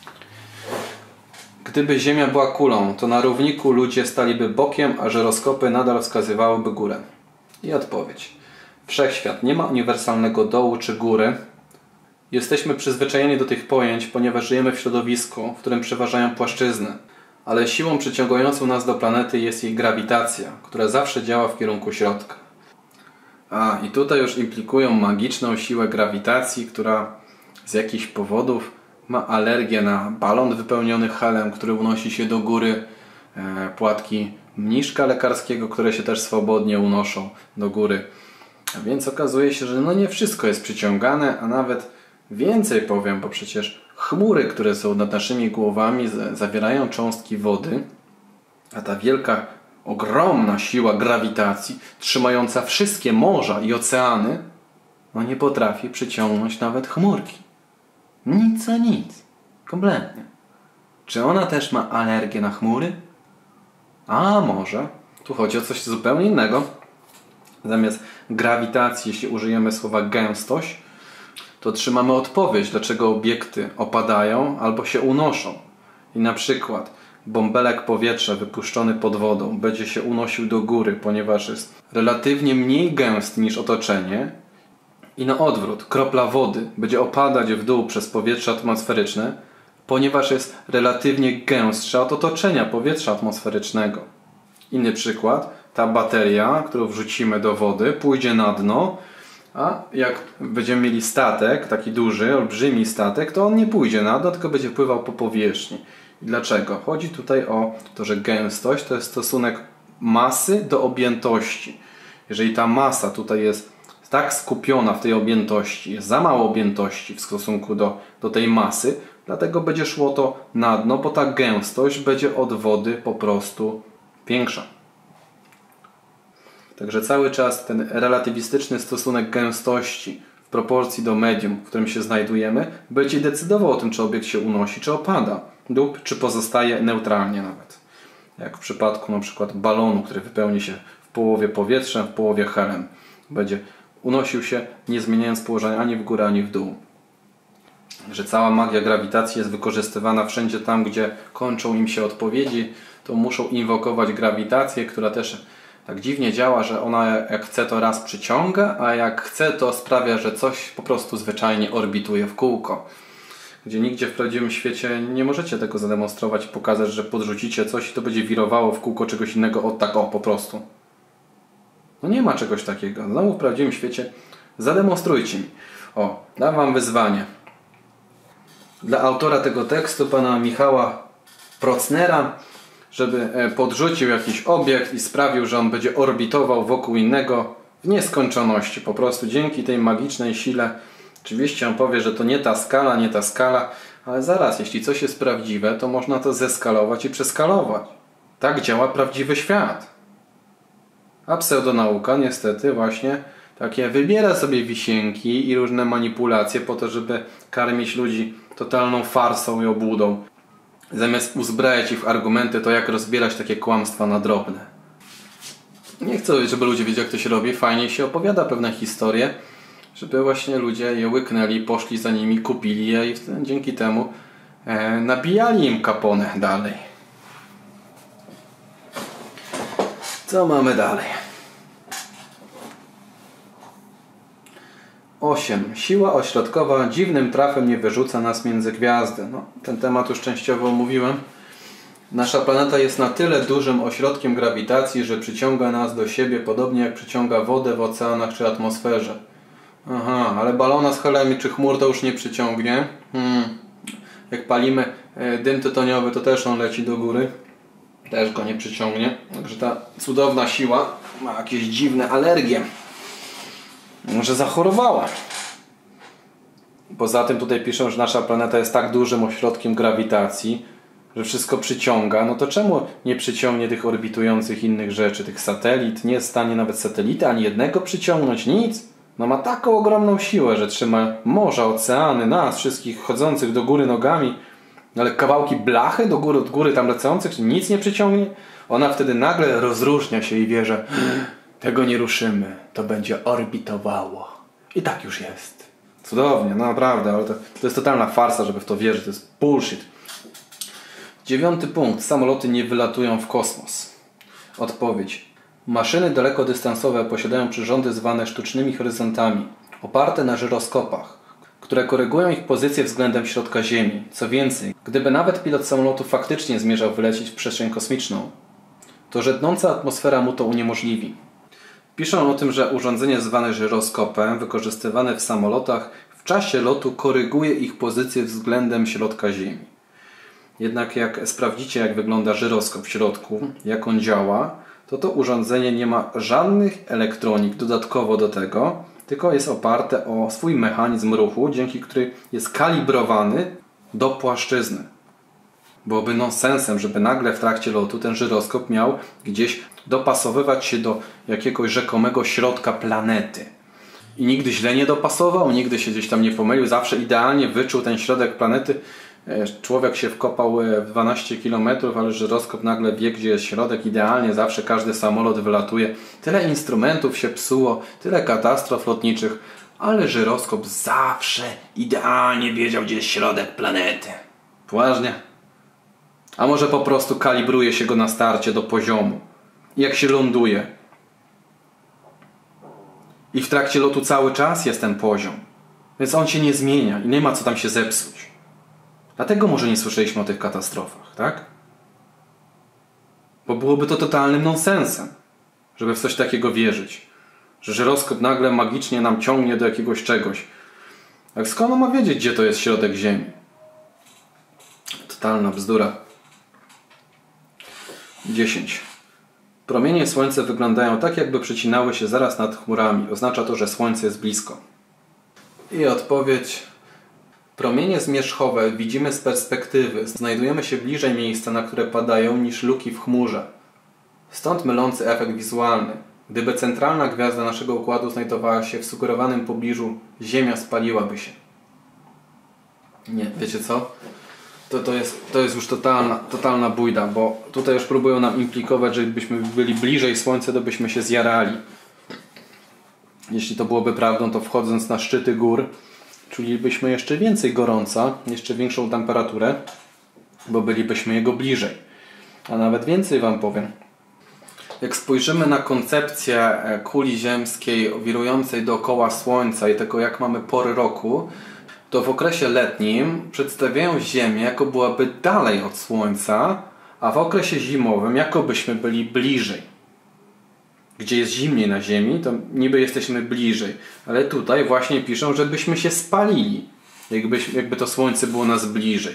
Gdyby Ziemia była kulą, to na równiku ludzie staliby bokiem, a żyroskopy nadal wskazywałyby górę. I odpowiedź. Wszechświat nie ma uniwersalnego dołu czy góry. Jesteśmy przyzwyczajeni do tych pojęć, ponieważ żyjemy w środowisku, w którym przeważają płaszczyzny. Ale siłą przyciągającą nas do planety jest jej grawitacja, która zawsze działa w kierunku środka. A, i tutaj już implikują magiczną siłę grawitacji, która z jakichś powodów ma alergię na balon wypełniony helem, który unosi się do góry, e, płatki mniszka lekarskiego, które się też swobodnie unoszą do góry. A więc okazuje się, że no nie wszystko jest przyciągane, a nawet więcej powiem, bo przecież chmury, które są nad naszymi głowami, zawierają cząstki wody, a ta wielka, ogromna siła grawitacji, trzymająca wszystkie morza i oceany, no nie potrafi przyciągnąć nawet chmurki. Nic a nic. Kompletnie. Czy ona też ma alergię na chmury? A może. Tu chodzi o coś zupełnie innego. Zamiast grawitacji, jeśli użyjemy słowa gęstość, to otrzymamy odpowiedź, dlaczego obiekty opadają albo się unoszą. I na przykład bąbelek powietrza wypuszczony pod wodą będzie się unosił do góry, ponieważ jest relatywnie mniej gęsty niż otoczenie. I na odwrót, kropla wody będzie opadać w dół przez powietrze atmosferyczne, ponieważ jest relatywnie gęstsza od otoczenia powietrza atmosferycznego. Inny przykład, ta bateria, którą wrzucimy do wody, pójdzie na dno, a jak będziemy mieli statek, taki duży, olbrzymi statek, to on nie pójdzie na dno, tylko będzie pływał po powierzchni. I dlaczego? Chodzi tutaj o to, że gęstość to jest stosunek masy do objętości. Jeżeli ta masa tutaj jest tak skupiona w tej objętości, jest za mało objętości w stosunku do, do tej masy, dlatego będzie szło to na dno, bo ta gęstość będzie od wody po prostu większa. Także cały czas ten relatywistyczny stosunek gęstości w proporcji do medium, w którym się znajdujemy, będzie decydował o tym, czy obiekt się unosi, czy opada, lub czy pozostaje neutralnie nawet. Jak w przypadku na przykład balonu, który wypełni się w połowie powietrzem, w połowie helem. Będzie unosił się, nie zmieniając położenia ani w górę, ani w dół. Że cała magia grawitacji jest wykorzystywana wszędzie tam, gdzie kończą im się odpowiedzi, to muszą inwokować grawitację, która też tak dziwnie działa, że ona jak chce to raz przyciąga, a jak chce to sprawia, że coś po prostu zwyczajnie orbituje w kółko. Gdzie nigdzie w prawdziwym świecie nie możecie tego zademonstrować i pokazać, że podrzucicie coś i to będzie wirowało w kółko czegoś innego od tak o po prostu. No nie ma czegoś takiego. Znowu w prawdziwym świecie zademonstrujcie mi. O, dam wam wyzwanie. Dla autora tego tekstu, pana Michała Procnera, żeby podrzucił jakiś obiekt i sprawił, że on będzie orbitował wokół innego w nieskończoności. Po prostu dzięki tej magicznej sile. Oczywiście on powie, że to nie ta skala, nie ta skala, ale zaraz, jeśli coś jest prawdziwe, to można to zeskalować i przeskalować. Tak działa prawdziwy świat. A pseudonauka niestety właśnie takie wybiera sobie wisienki i różne manipulacje po to, żeby karmić ludzi totalną farsą i obłudą. Zamiast uzbrajać ich w argumenty, to jak rozbierać takie kłamstwa na drobne. Nie chcę, żeby ludzie wiedzieli, jak to się robi. Fajnie się opowiada pewne historie, żeby właśnie ludzie je łyknęli, poszli za nimi, kupili je i dzięki temu e, nabijali im kaponę dalej. Co mamy dalej? osiem. Siła ośrodkowa dziwnym trafem nie wyrzuca nas między gwiazdy. No, ten temat już częściowo omówiłem. Nasza planeta jest na tyle dużym ośrodkiem grawitacji, że przyciąga nas do siebie podobnie jak przyciąga wodę w oceanach czy atmosferze. Aha, ale balona z helem czy chmur to już nie przyciągnie. Hmm. Jak palimy dym tytoniowy, to też on leci do góry. Też go nie przyciągnie. Także ta cudowna siła ma jakieś dziwne alergie. Może zachorowała. Poza tym tutaj piszą, że nasza planeta jest tak dużym ośrodkiem grawitacji, że wszystko przyciąga. No to czemu nie przyciągnie tych orbitujących innych rzeczy, tych satelit? Nie jest w stanie nawet satelity ani jednego przyciągnąć, nic. No ma taką ogromną siłę, że trzyma morza, oceany, nas wszystkich chodzących do góry nogami. Ale kawałki blachy do góry, od góry tam lecących nic nie przyciągnie. Ona wtedy nagle rozróżnia się i wie, że tego nie ruszymy, to będzie orbitowało. I tak już jest. Cudownie, no naprawdę, ale to, to jest totalna farsa, żeby w to wierzyć, to jest bullshit. Dziewiąty punkt. Samoloty nie wylatują w kosmos. Odpowiedź. Maszyny dalekodystansowe posiadają przyrządy zwane sztucznymi horyzontami, oparte na żyroskopach, które korygują ich pozycję względem środka Ziemi. Co więcej, gdyby nawet pilot samolotu faktycznie zmierzał wylecieć w przestrzeń kosmiczną, to rzednąca atmosfera mu to uniemożliwi. Piszą o tym, że urządzenie zwane żyroskopem, wykorzystywane w samolotach, w czasie lotu koryguje ich pozycję względem środka Ziemi. Jednak jak sprawdzicie, jak wygląda żyroskop w środku, jak on działa, to to urządzenie nie ma żadnych elektronik dodatkowo do tego, tylko jest oparte o swój mechanizm ruchu, dzięki którym jest kalibrowany do płaszczyzny. Byłoby nonsensem, żeby nagle w trakcie lotu ten żyroskop miał gdzieś dopasowywać się do jakiegoś rzekomego środka planety. I nigdy źle nie dopasował, nigdy się gdzieś tam nie pomylił, zawsze idealnie wyczuł ten środek planety. Człowiek się wkopał w dwanaście kilometrów, ale żyroskop nagle wie, gdzie jest środek. Idealnie zawsze każdy samolot wylatuje. Tyle instrumentów się psuło, tyle katastrof lotniczych, ale żyroskop zawsze idealnie wiedział, gdzie jest środek planety. Poważnie? A może po prostu kalibruje się go na starcie do poziomu. I jak się ląduje. I w trakcie lotu cały czas jest ten poziom. Więc on się nie zmienia i nie ma co tam się zepsuć. Dlatego może nie słyszeliśmy o tych katastrofach, tak? Bo byłoby to totalnym nonsensem, żeby w coś takiego wierzyć. Że żyroskop nagle magicznie nam ciągnie do jakiegoś czegoś. Jak skąd on ma wiedzieć, gdzie to jest środek Ziemi? Totalna bzdura. dziesięć. Promienie Słońca wyglądają tak, jakby przecinały się zaraz nad chmurami. Oznacza to, że Słońce jest blisko. I odpowiedź. Promienie zmierzchowe widzimy z perspektywy. Znajdujemy się bliżej miejsca, na które padają, niż luki w chmurze. Stąd mylący efekt wizualny. Gdyby centralna gwiazda naszego układu znajdowała się w sugerowanym pobliżu, Ziemia spaliłaby się. Nie, wiecie co? To, to, jest, to jest już totalna, totalna bójda, bo tutaj już próbują nam implikować, że gdybyśmy byli bliżej Słońca, to byśmy się zjarali. Jeśli to byłoby prawdą, to wchodząc na szczyty gór, czulibyśmy jeszcze więcej gorąca, jeszcze większą temperaturę, bo bylibyśmy jego bliżej. A nawet więcej wam powiem. Jak spojrzymy na koncepcję kuli ziemskiej wirującej dookoła Słońca i tego, jak mamy pory roku, to w okresie letnim przedstawiają Ziemię, jako byłaby dalej od Słońca, a w okresie zimowym, jako byśmy byli bliżej. Gdzie jest zimniej na Ziemi, to niby jesteśmy bliżej. Ale tutaj właśnie piszą, żebyśmy się spalili, jakby, jakby to Słońce było nas bliżej.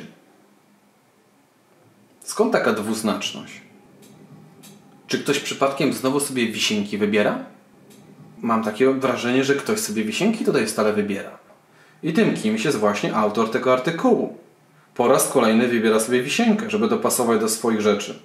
Skąd taka dwuznaczność? Czy ktoś przypadkiem znowu sobie wisienki wybiera? Mam takie wrażenie, że ktoś sobie wisienki tutaj stale wybiera. I tym kimś jest właśnie autor tego artykułu. Po raz kolejny wybiera sobie wisienkę, żeby dopasować do swoich rzeczy.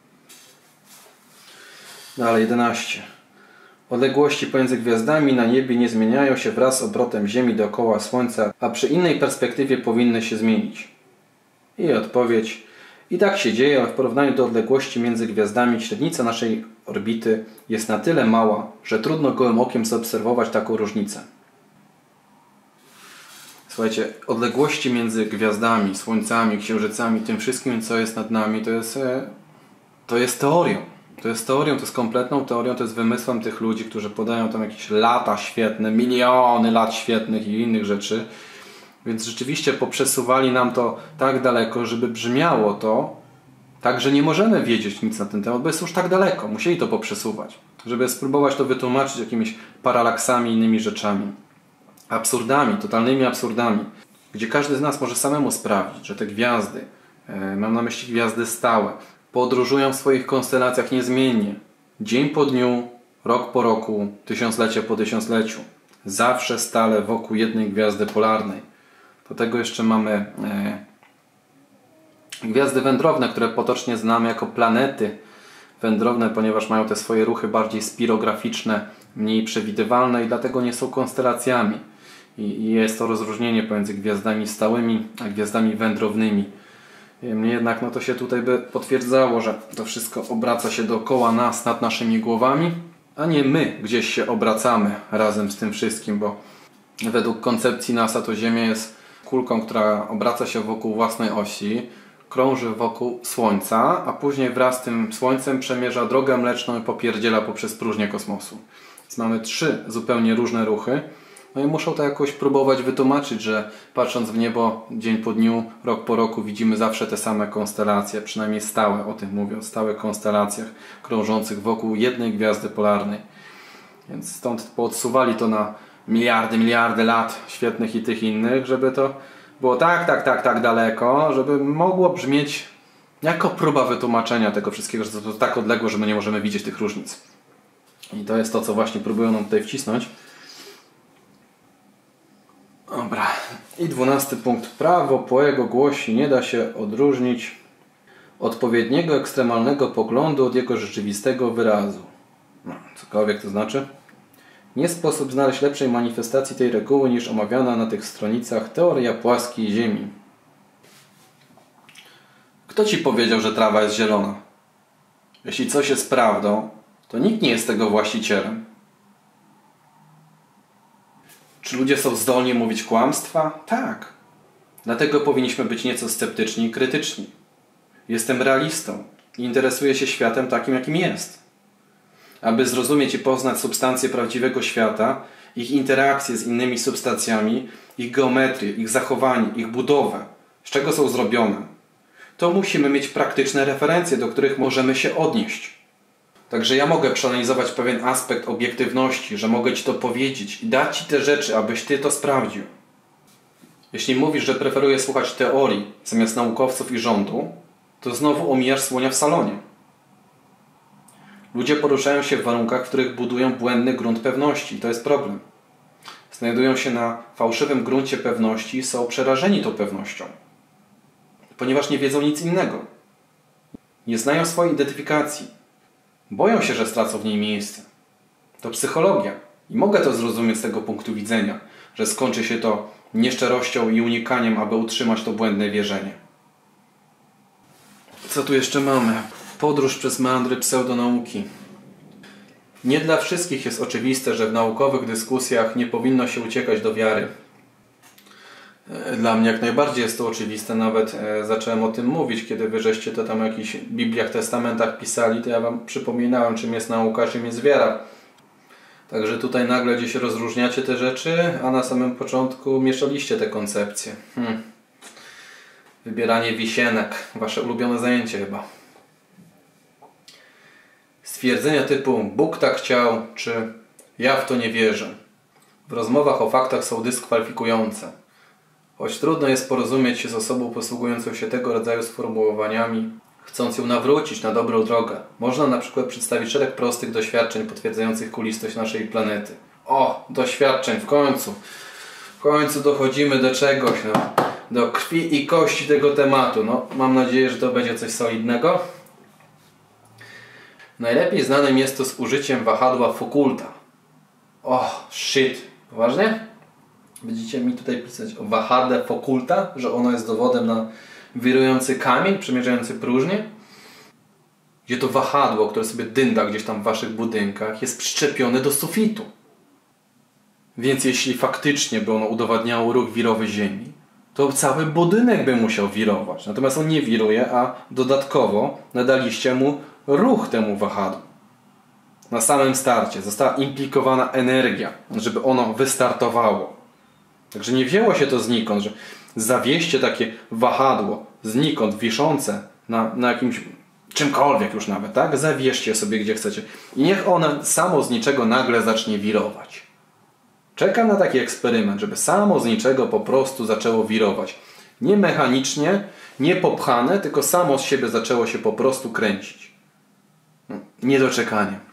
Dalej, jedenaście. Odległości pomiędzy gwiazdami na niebie nie zmieniają się wraz z obrotem Ziemi dookoła Słońca, a przy innej perspektywie powinny się zmienić. I odpowiedź. I tak się dzieje, ale w porównaniu do odległości między gwiazdami średnica naszej orbity jest na tyle mała, że trudno gołym okiem zaobserwować taką różnicę. Słuchajcie, odległości między gwiazdami, słońcami, księżycami, tym wszystkim, co jest nad nami, to jest, to jest teorią. To jest teorią, to jest kompletną teorią, to jest wymysłem tych ludzi, którzy podają tam jakieś lata świetne, miliony lat świetnych i innych rzeczy. Więc rzeczywiście poprzesuwali nam to tak daleko, żeby brzmiało to tak, że nie możemy wiedzieć nic na ten temat, bo jest już tak daleko. Musieli to poprzesuwać, żeby spróbować to wytłumaczyć jakimiś paralaksami i innymi rzeczami. Absurdami, totalnymi absurdami, gdzie każdy z nas może samemu sprawdzić, że te gwiazdy, e, mam na myśli gwiazdy stałe, podróżują w swoich konstelacjach niezmiennie. Dzień po dniu, rok po roku, tysiąclecie po tysiącleciu. Zawsze stale wokół jednej gwiazdy polarnej. Do tego jeszcze mamy e, gwiazdy wędrowne, które potocznie znamy jako planety wędrowne, ponieważ mają te swoje ruchy bardziej spirograficzne, mniej przewidywalne i dlatego nie są konstelacjami. I jest to rozróżnienie pomiędzy gwiazdami stałymi a gwiazdami wędrownymi. Niemniej jednak no to się tutaj by potwierdzało, że to wszystko obraca się dookoła nas, nad naszymi głowami, a nie my gdzieś się obracamy razem z tym wszystkim, bo według koncepcji NASA to Ziemia jest kulką, która obraca się wokół własnej osi, krąży wokół Słońca, a później wraz z tym Słońcem przemierza drogę mleczną i popierdziela poprzez próżnię kosmosu. Więc mamy trzy zupełnie różne ruchy, No i muszą to jakoś próbować wytłumaczyć, że patrząc w niebo dzień po dniu, rok po roku widzimy zawsze te same konstelacje, przynajmniej stałe, o tym mówią, stałe konstelacjach krążących wokół jednej gwiazdy polarnej. Więc stąd poodsuwali to na miliardy, miliardy lat świetnych i tych innych, żeby to było tak, tak, tak, tak daleko, żeby mogło brzmieć jako próba wytłumaczenia tego wszystkiego, że to tak odległe, że my nie możemy widzieć tych różnic. I to jest to, co właśnie próbują nam tutaj wcisnąć. Dobra. I dwunasty punkt. Prawo po jego głosi nie da się odróżnić odpowiedniego ekstremalnego poglądu od jego rzeczywistego wyrazu. No, cokolwiek to znaczy. Nie sposób znaleźć lepszej manifestacji tej reguły niż omawiana na tych stronicach teoria płaskiej Ziemi. Kto ci powiedział, że trawa jest zielona? Jeśli coś jest prawdą, to nikt nie jest tego właścicielem. Czy ludzie są zdolni mówić kłamstwa? Tak. Dlatego powinniśmy być nieco sceptyczni i krytyczni. Jestem realistą i interesuję się światem takim, jakim jest. Aby zrozumieć i poznać substancję prawdziwego świata, ich interakcje z innymi substancjami, ich geometrię, ich zachowanie, ich budowę, z czego są zrobione, to musimy mieć praktyczne referencje, do których możemy się odnieść. Także ja mogę przeanalizować pewien aspekt obiektywności, że mogę Ci to powiedzieć i dać Ci te rzeczy, abyś Ty to sprawdził. Jeśli mówisz, że preferujesz słuchać teorii zamiast naukowców i rządu, to znowu omijasz słonia w salonie. Ludzie poruszają się w warunkach, w których budują błędny grunt pewności i to jest problem. Znajdują się na fałszywym gruncie pewności i są przerażeni tą pewnością, ponieważ nie wiedzą nic innego. Nie znają swojej identyfikacji. Boją się, że stracą w niej miejsce. To psychologia. I mogę to zrozumieć z tego punktu widzenia, że skończy się to nieszczerością i unikaniem, aby utrzymać to błędne wierzenie. Co tu jeszcze mamy? Podróż przez meandry pseudonauki. Nie dla wszystkich jest oczywiste, że w naukowych dyskusjach nie powinno się uciekać do wiary. Dla mnie jak najbardziej jest to oczywiste, nawet e, zacząłem o tym mówić, kiedy wy żeście to tam w jakichś Bibliach, Testamentach pisali, to ja wam przypominałem, czym jest nauka, czym jest wiara. Także tutaj nagle gdzieś rozróżniacie te rzeczy, a na samym początku mieszaliście te koncepcje. Hmm. Wybieranie wisienek, wasze ulubione zajęcie chyba. Stwierdzenia typu Bóg tak chciał, czy ja w to nie wierzę, w rozmowach o faktach są dyskwalifikujące. Choć trudno jest porozumieć się z osobą posługującą się tego rodzaju sformułowaniami, chcąc ją nawrócić na dobrą drogę, można na przykład przedstawić szereg prostych doświadczeń potwierdzających kulistość naszej planety. O, doświadczeń, w końcu. W końcu dochodzimy do czegoś, no, do krwi i kości tego tematu. No, mam nadzieję, że to będzie coś solidnego. Najlepiej znanym jest to z użyciem wahadła Foucaulta. O, shit. Poważnie? Będziecie mi tutaj pisać o wahadle Foucaulta, że ono jest dowodem na wirujący kamień przemierzający próżnię? Gdzie to wahadło, które sobie dynda gdzieś tam w waszych budynkach, jest przyczepione do sufitu. Więc jeśli faktycznie by ono udowadniało ruch wirowy Ziemi, to cały budynek by musiał wirować. Natomiast on nie wiruje, a dodatkowo nadaliście mu ruch temu wahadłu. Na samym starcie została implikowana energia, żeby ono wystartowało. Także nie wzięło się to znikąd, że zawieście takie wahadło znikąd wiszące na, na jakimś czymkolwiek już nawet, tak? Zawieźcie sobie gdzie chcecie i niech ono samo z niczego nagle zacznie wirować. Czekam na taki eksperyment, żeby samo z niczego po prostu zaczęło wirować. Nie mechanicznie, nie popchane, tylko samo z siebie zaczęło się po prostu kręcić. Niedoczekanie.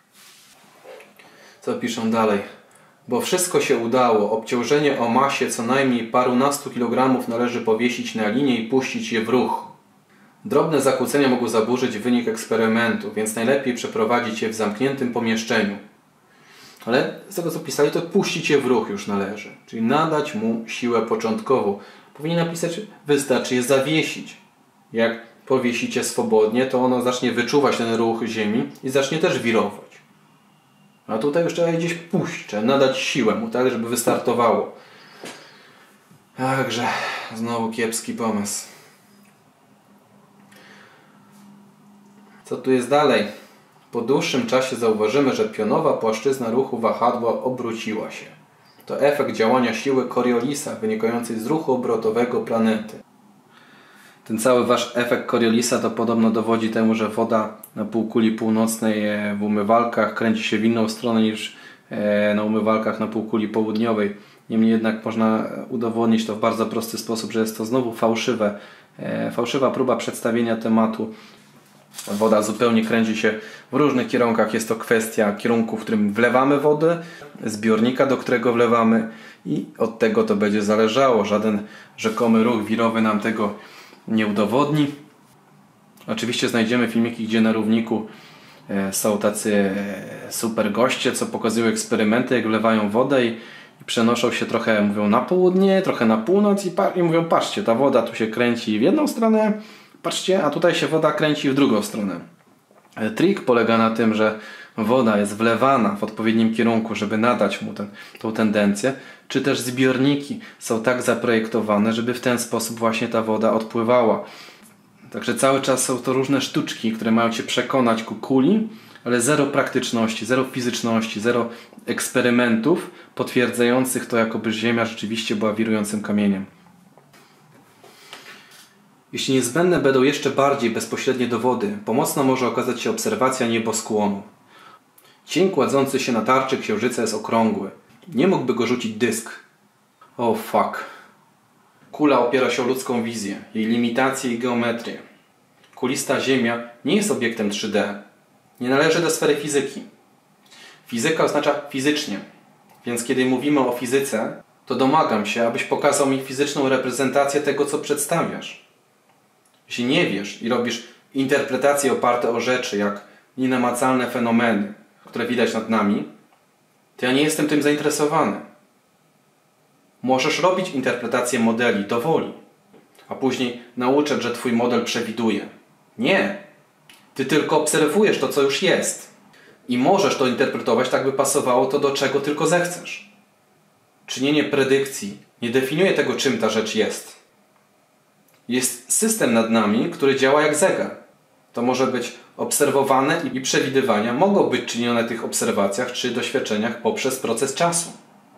Co piszą dalej? Bo wszystko się udało. Obciążenie o masie co najmniej parunastu kilogramów należy powiesić na linię i puścić je w ruch. Drobne zakłócenia mogą zaburzyć wynik eksperymentu, więc najlepiej przeprowadzić je w zamkniętym pomieszczeniu. Ale z tego co pisali, to puścić je w ruch już należy. Czyli nadać mu siłę początkową. Powinien napisać, wystarczy je zawiesić. Jak powiesicie swobodnie, to ono zacznie wyczuwać ten ruch Ziemi i zacznie też wirować. A tutaj już trzeba gdzieś puścić, nadać siłę mu, tak, żeby wystartowało. Także znowu kiepski pomysł. Co tu jest dalej? Po dłuższym czasie zauważymy, że pionowa płaszczyzna ruchu wahadła obróciła się. to efekt działania siły Coriolisa wynikającej z ruchu obrotowego planety. Ten cały wasz efekt Coriolisa to podobno dowodzi temu, że woda na półkuli północnej w umywalkach kręci się w inną stronę niż na umywalkach na półkuli południowej. Niemniej jednak można udowodnić to w bardzo prosty sposób, że jest to znowu fałszywe, fałszywa próba przedstawienia tematu. Woda zupełnie kręci się w różnych kierunkach. Jest to kwestia kierunku, w którym wlewamy wodę, zbiornika, do którego wlewamy i od tego to będzie zależało. Żaden rzekomy ruch wirowy nam tego nie udowodni. Oczywiście znajdziemy filmiki, gdzie na równiku są tacy super goście, co pokazują eksperymenty, jak wlewają wodę i, i przenoszą się trochę, mówią na południe, trochę na północ i, i mówią, patrzcie, ta woda tu się kręci w jedną stronę, patrzcie, a tutaj się woda kręci w drugą stronę. Trik polega na tym, że woda jest wlewana w odpowiednim kierunku, żeby nadać mu ten, tą tendencję, czy też zbiorniki są tak zaprojektowane, żeby w ten sposób właśnie ta woda odpływała. Także cały czas są to różne sztuczki, które mają Cię przekonać ku kuli, ale zero praktyczności, zero fizyczności, zero eksperymentów potwierdzających to, jakoby Ziemia rzeczywiście była wirującym kamieniem. Jeśli niezbędne będą jeszcze bardziej bezpośrednie dowody, pomocna może okazać się obserwacja nieboskłonu. Cień kładzący się na tarczy księżyca jest okrągły. Nie mógłby go rzucić dysk. Oh fuck. Kula opiera się o ludzką wizję, jej limitacje i geometrię. Kulista Ziemia nie jest obiektem trzy D. Nie należy do sfery fizyki. Fizyka oznacza fizycznie. Więc kiedy mówimy o fizyce, to domagam się, abyś pokazał mi fizyczną reprezentację tego, co przedstawiasz. Jeśli nie wiesz i robisz interpretacje oparte o rzeczy, jak nienamacalne fenomeny, które widać nad nami, to ja nie jestem tym zainteresowany. Możesz robić interpretację modeli do woli, a później nauczać, że Twój model przewiduje. Nie. Ty tylko obserwujesz to, co już jest. I możesz to interpretować tak, by pasowało to, do czego tylko zechcesz. Czynienie predykcji nie definiuje tego, czym ta rzecz jest. Jest system nad nami, który działa jak zegar. To może być obserwowane i przewidywania mogą być czynione w tych obserwacjach czy doświadczeniach poprzez proces czasu.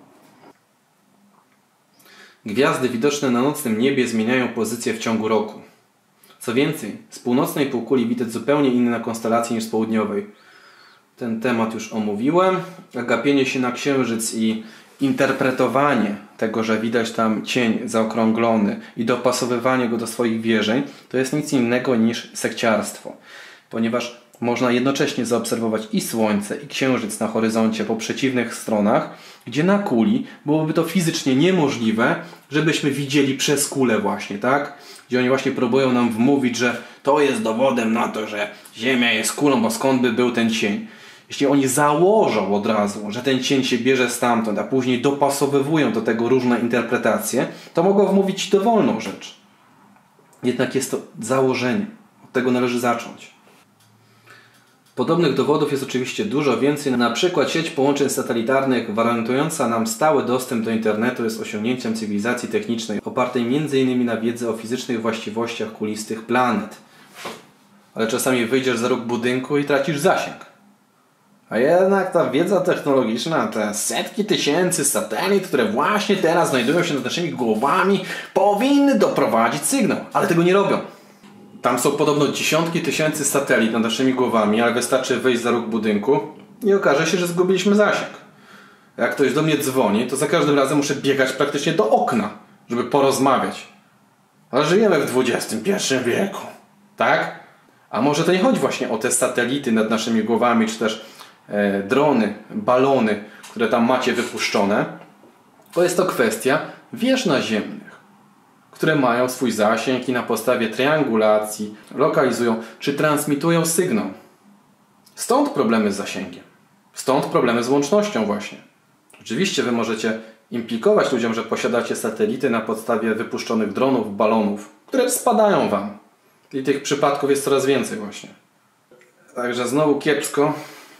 Gwiazdy widoczne na nocnym niebie zmieniają pozycję w ciągu roku. Co więcej, z północnej półkuli widać zupełnie inne konstelacje niż z południowej. Ten temat już omówiłem. Gapienie się na księżyc i interpretowanie tego, że widać tam cień zaokrąglony i dopasowywanie go do swoich wierzeń, to jest nic innego niż sekciarstwo. Ponieważ można jednocześnie zaobserwować i Słońce, i Księżyc na horyzoncie po przeciwnych stronach, gdzie na kuli byłoby to fizycznie niemożliwe, żebyśmy widzieli przez kulę właśnie, tak? Gdzie oni właśnie próbują nam wmówić, że to jest dowodem na to, że Ziemia jest kulą, bo skąd by był ten cień? Jeśli oni założą od razu, że ten cień się bierze stamtąd, a później dopasowywują do tego różne interpretacje, to mogą wmówić ci dowolną rzecz. Jednak jest to założenie. Od tego należy zacząć. Podobnych dowodów jest oczywiście dużo więcej. Na przykład sieć połączeń satelitarnych gwarantująca nam stały dostęp do internetu jest osiągnięciem cywilizacji technicznej opartej między innymi na wiedzy o fizycznych właściwościach kulistych planet. Ale czasami wyjdziesz za róg budynku i tracisz zasięg. A jednak ta wiedza technologiczna, te setki tysięcy satelit, które właśnie teraz znajdują się nad naszymi głowami, powinny doprowadzić sygnał, ale tego nie robią. Tam są podobno dziesiątki tysięcy satelit nad naszymi głowami, ale wystarczy wyjść za róg budynku i okaże się, że zgubiliśmy zasięg. Jak ktoś do mnie dzwoni, to za każdym razem muszę biegać praktycznie do okna, żeby porozmawiać. Ale żyjemy w dwudziestym pierwszym wieku, tak? A może to nie chodzi właśnie o te satelity nad naszymi głowami, czy też e, drony, balony, które tam macie wypuszczone. To jest to kwestia wież naziemnych, które mają swój zasięg i na podstawie triangulacji lokalizują czy transmitują sygnał. Stąd problemy z zasięgiem. Stąd problemy z łącznością właśnie. Oczywiście wy możecie implikować ludziom, że posiadacie satelity na podstawie wypuszczonych dronów, balonów, które spadają wam. I tych przypadków jest coraz więcej właśnie. Także znowu kiepsko.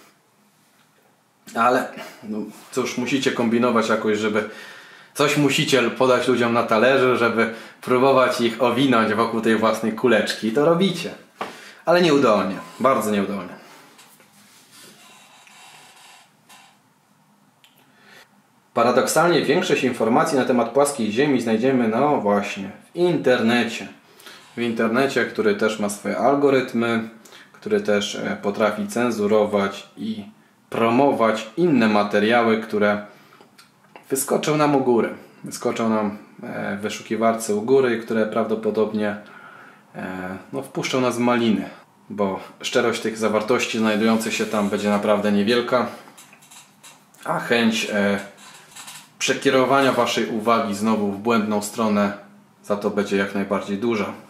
Ale no, cóż, musicie kombinować jakoś, żeby coś musicie podać ludziom na talerzu, żeby próbować ich owinąć wokół tej własnej kuleczki. I to robicie. Ale nieudolnie. Bardzo nieudolnie. Paradoksalnie większość informacji na temat płaskiej Ziemi znajdziemy, no właśnie, w internecie. W internecie, który też ma swoje algorytmy, który też potrafi cenzurować i promować inne materiały, które wyskoczą nam u góry. Wyskoczą nam w wyszukiwarce u góry, które prawdopodobnie no, wpuszczą nas w maliny, bo szczerość tych zawartości znajdujących się tam będzie naprawdę niewielka, a chęć e, przekierowania Waszej uwagi znowu w błędną stronę za to będzie jak najbardziej duża.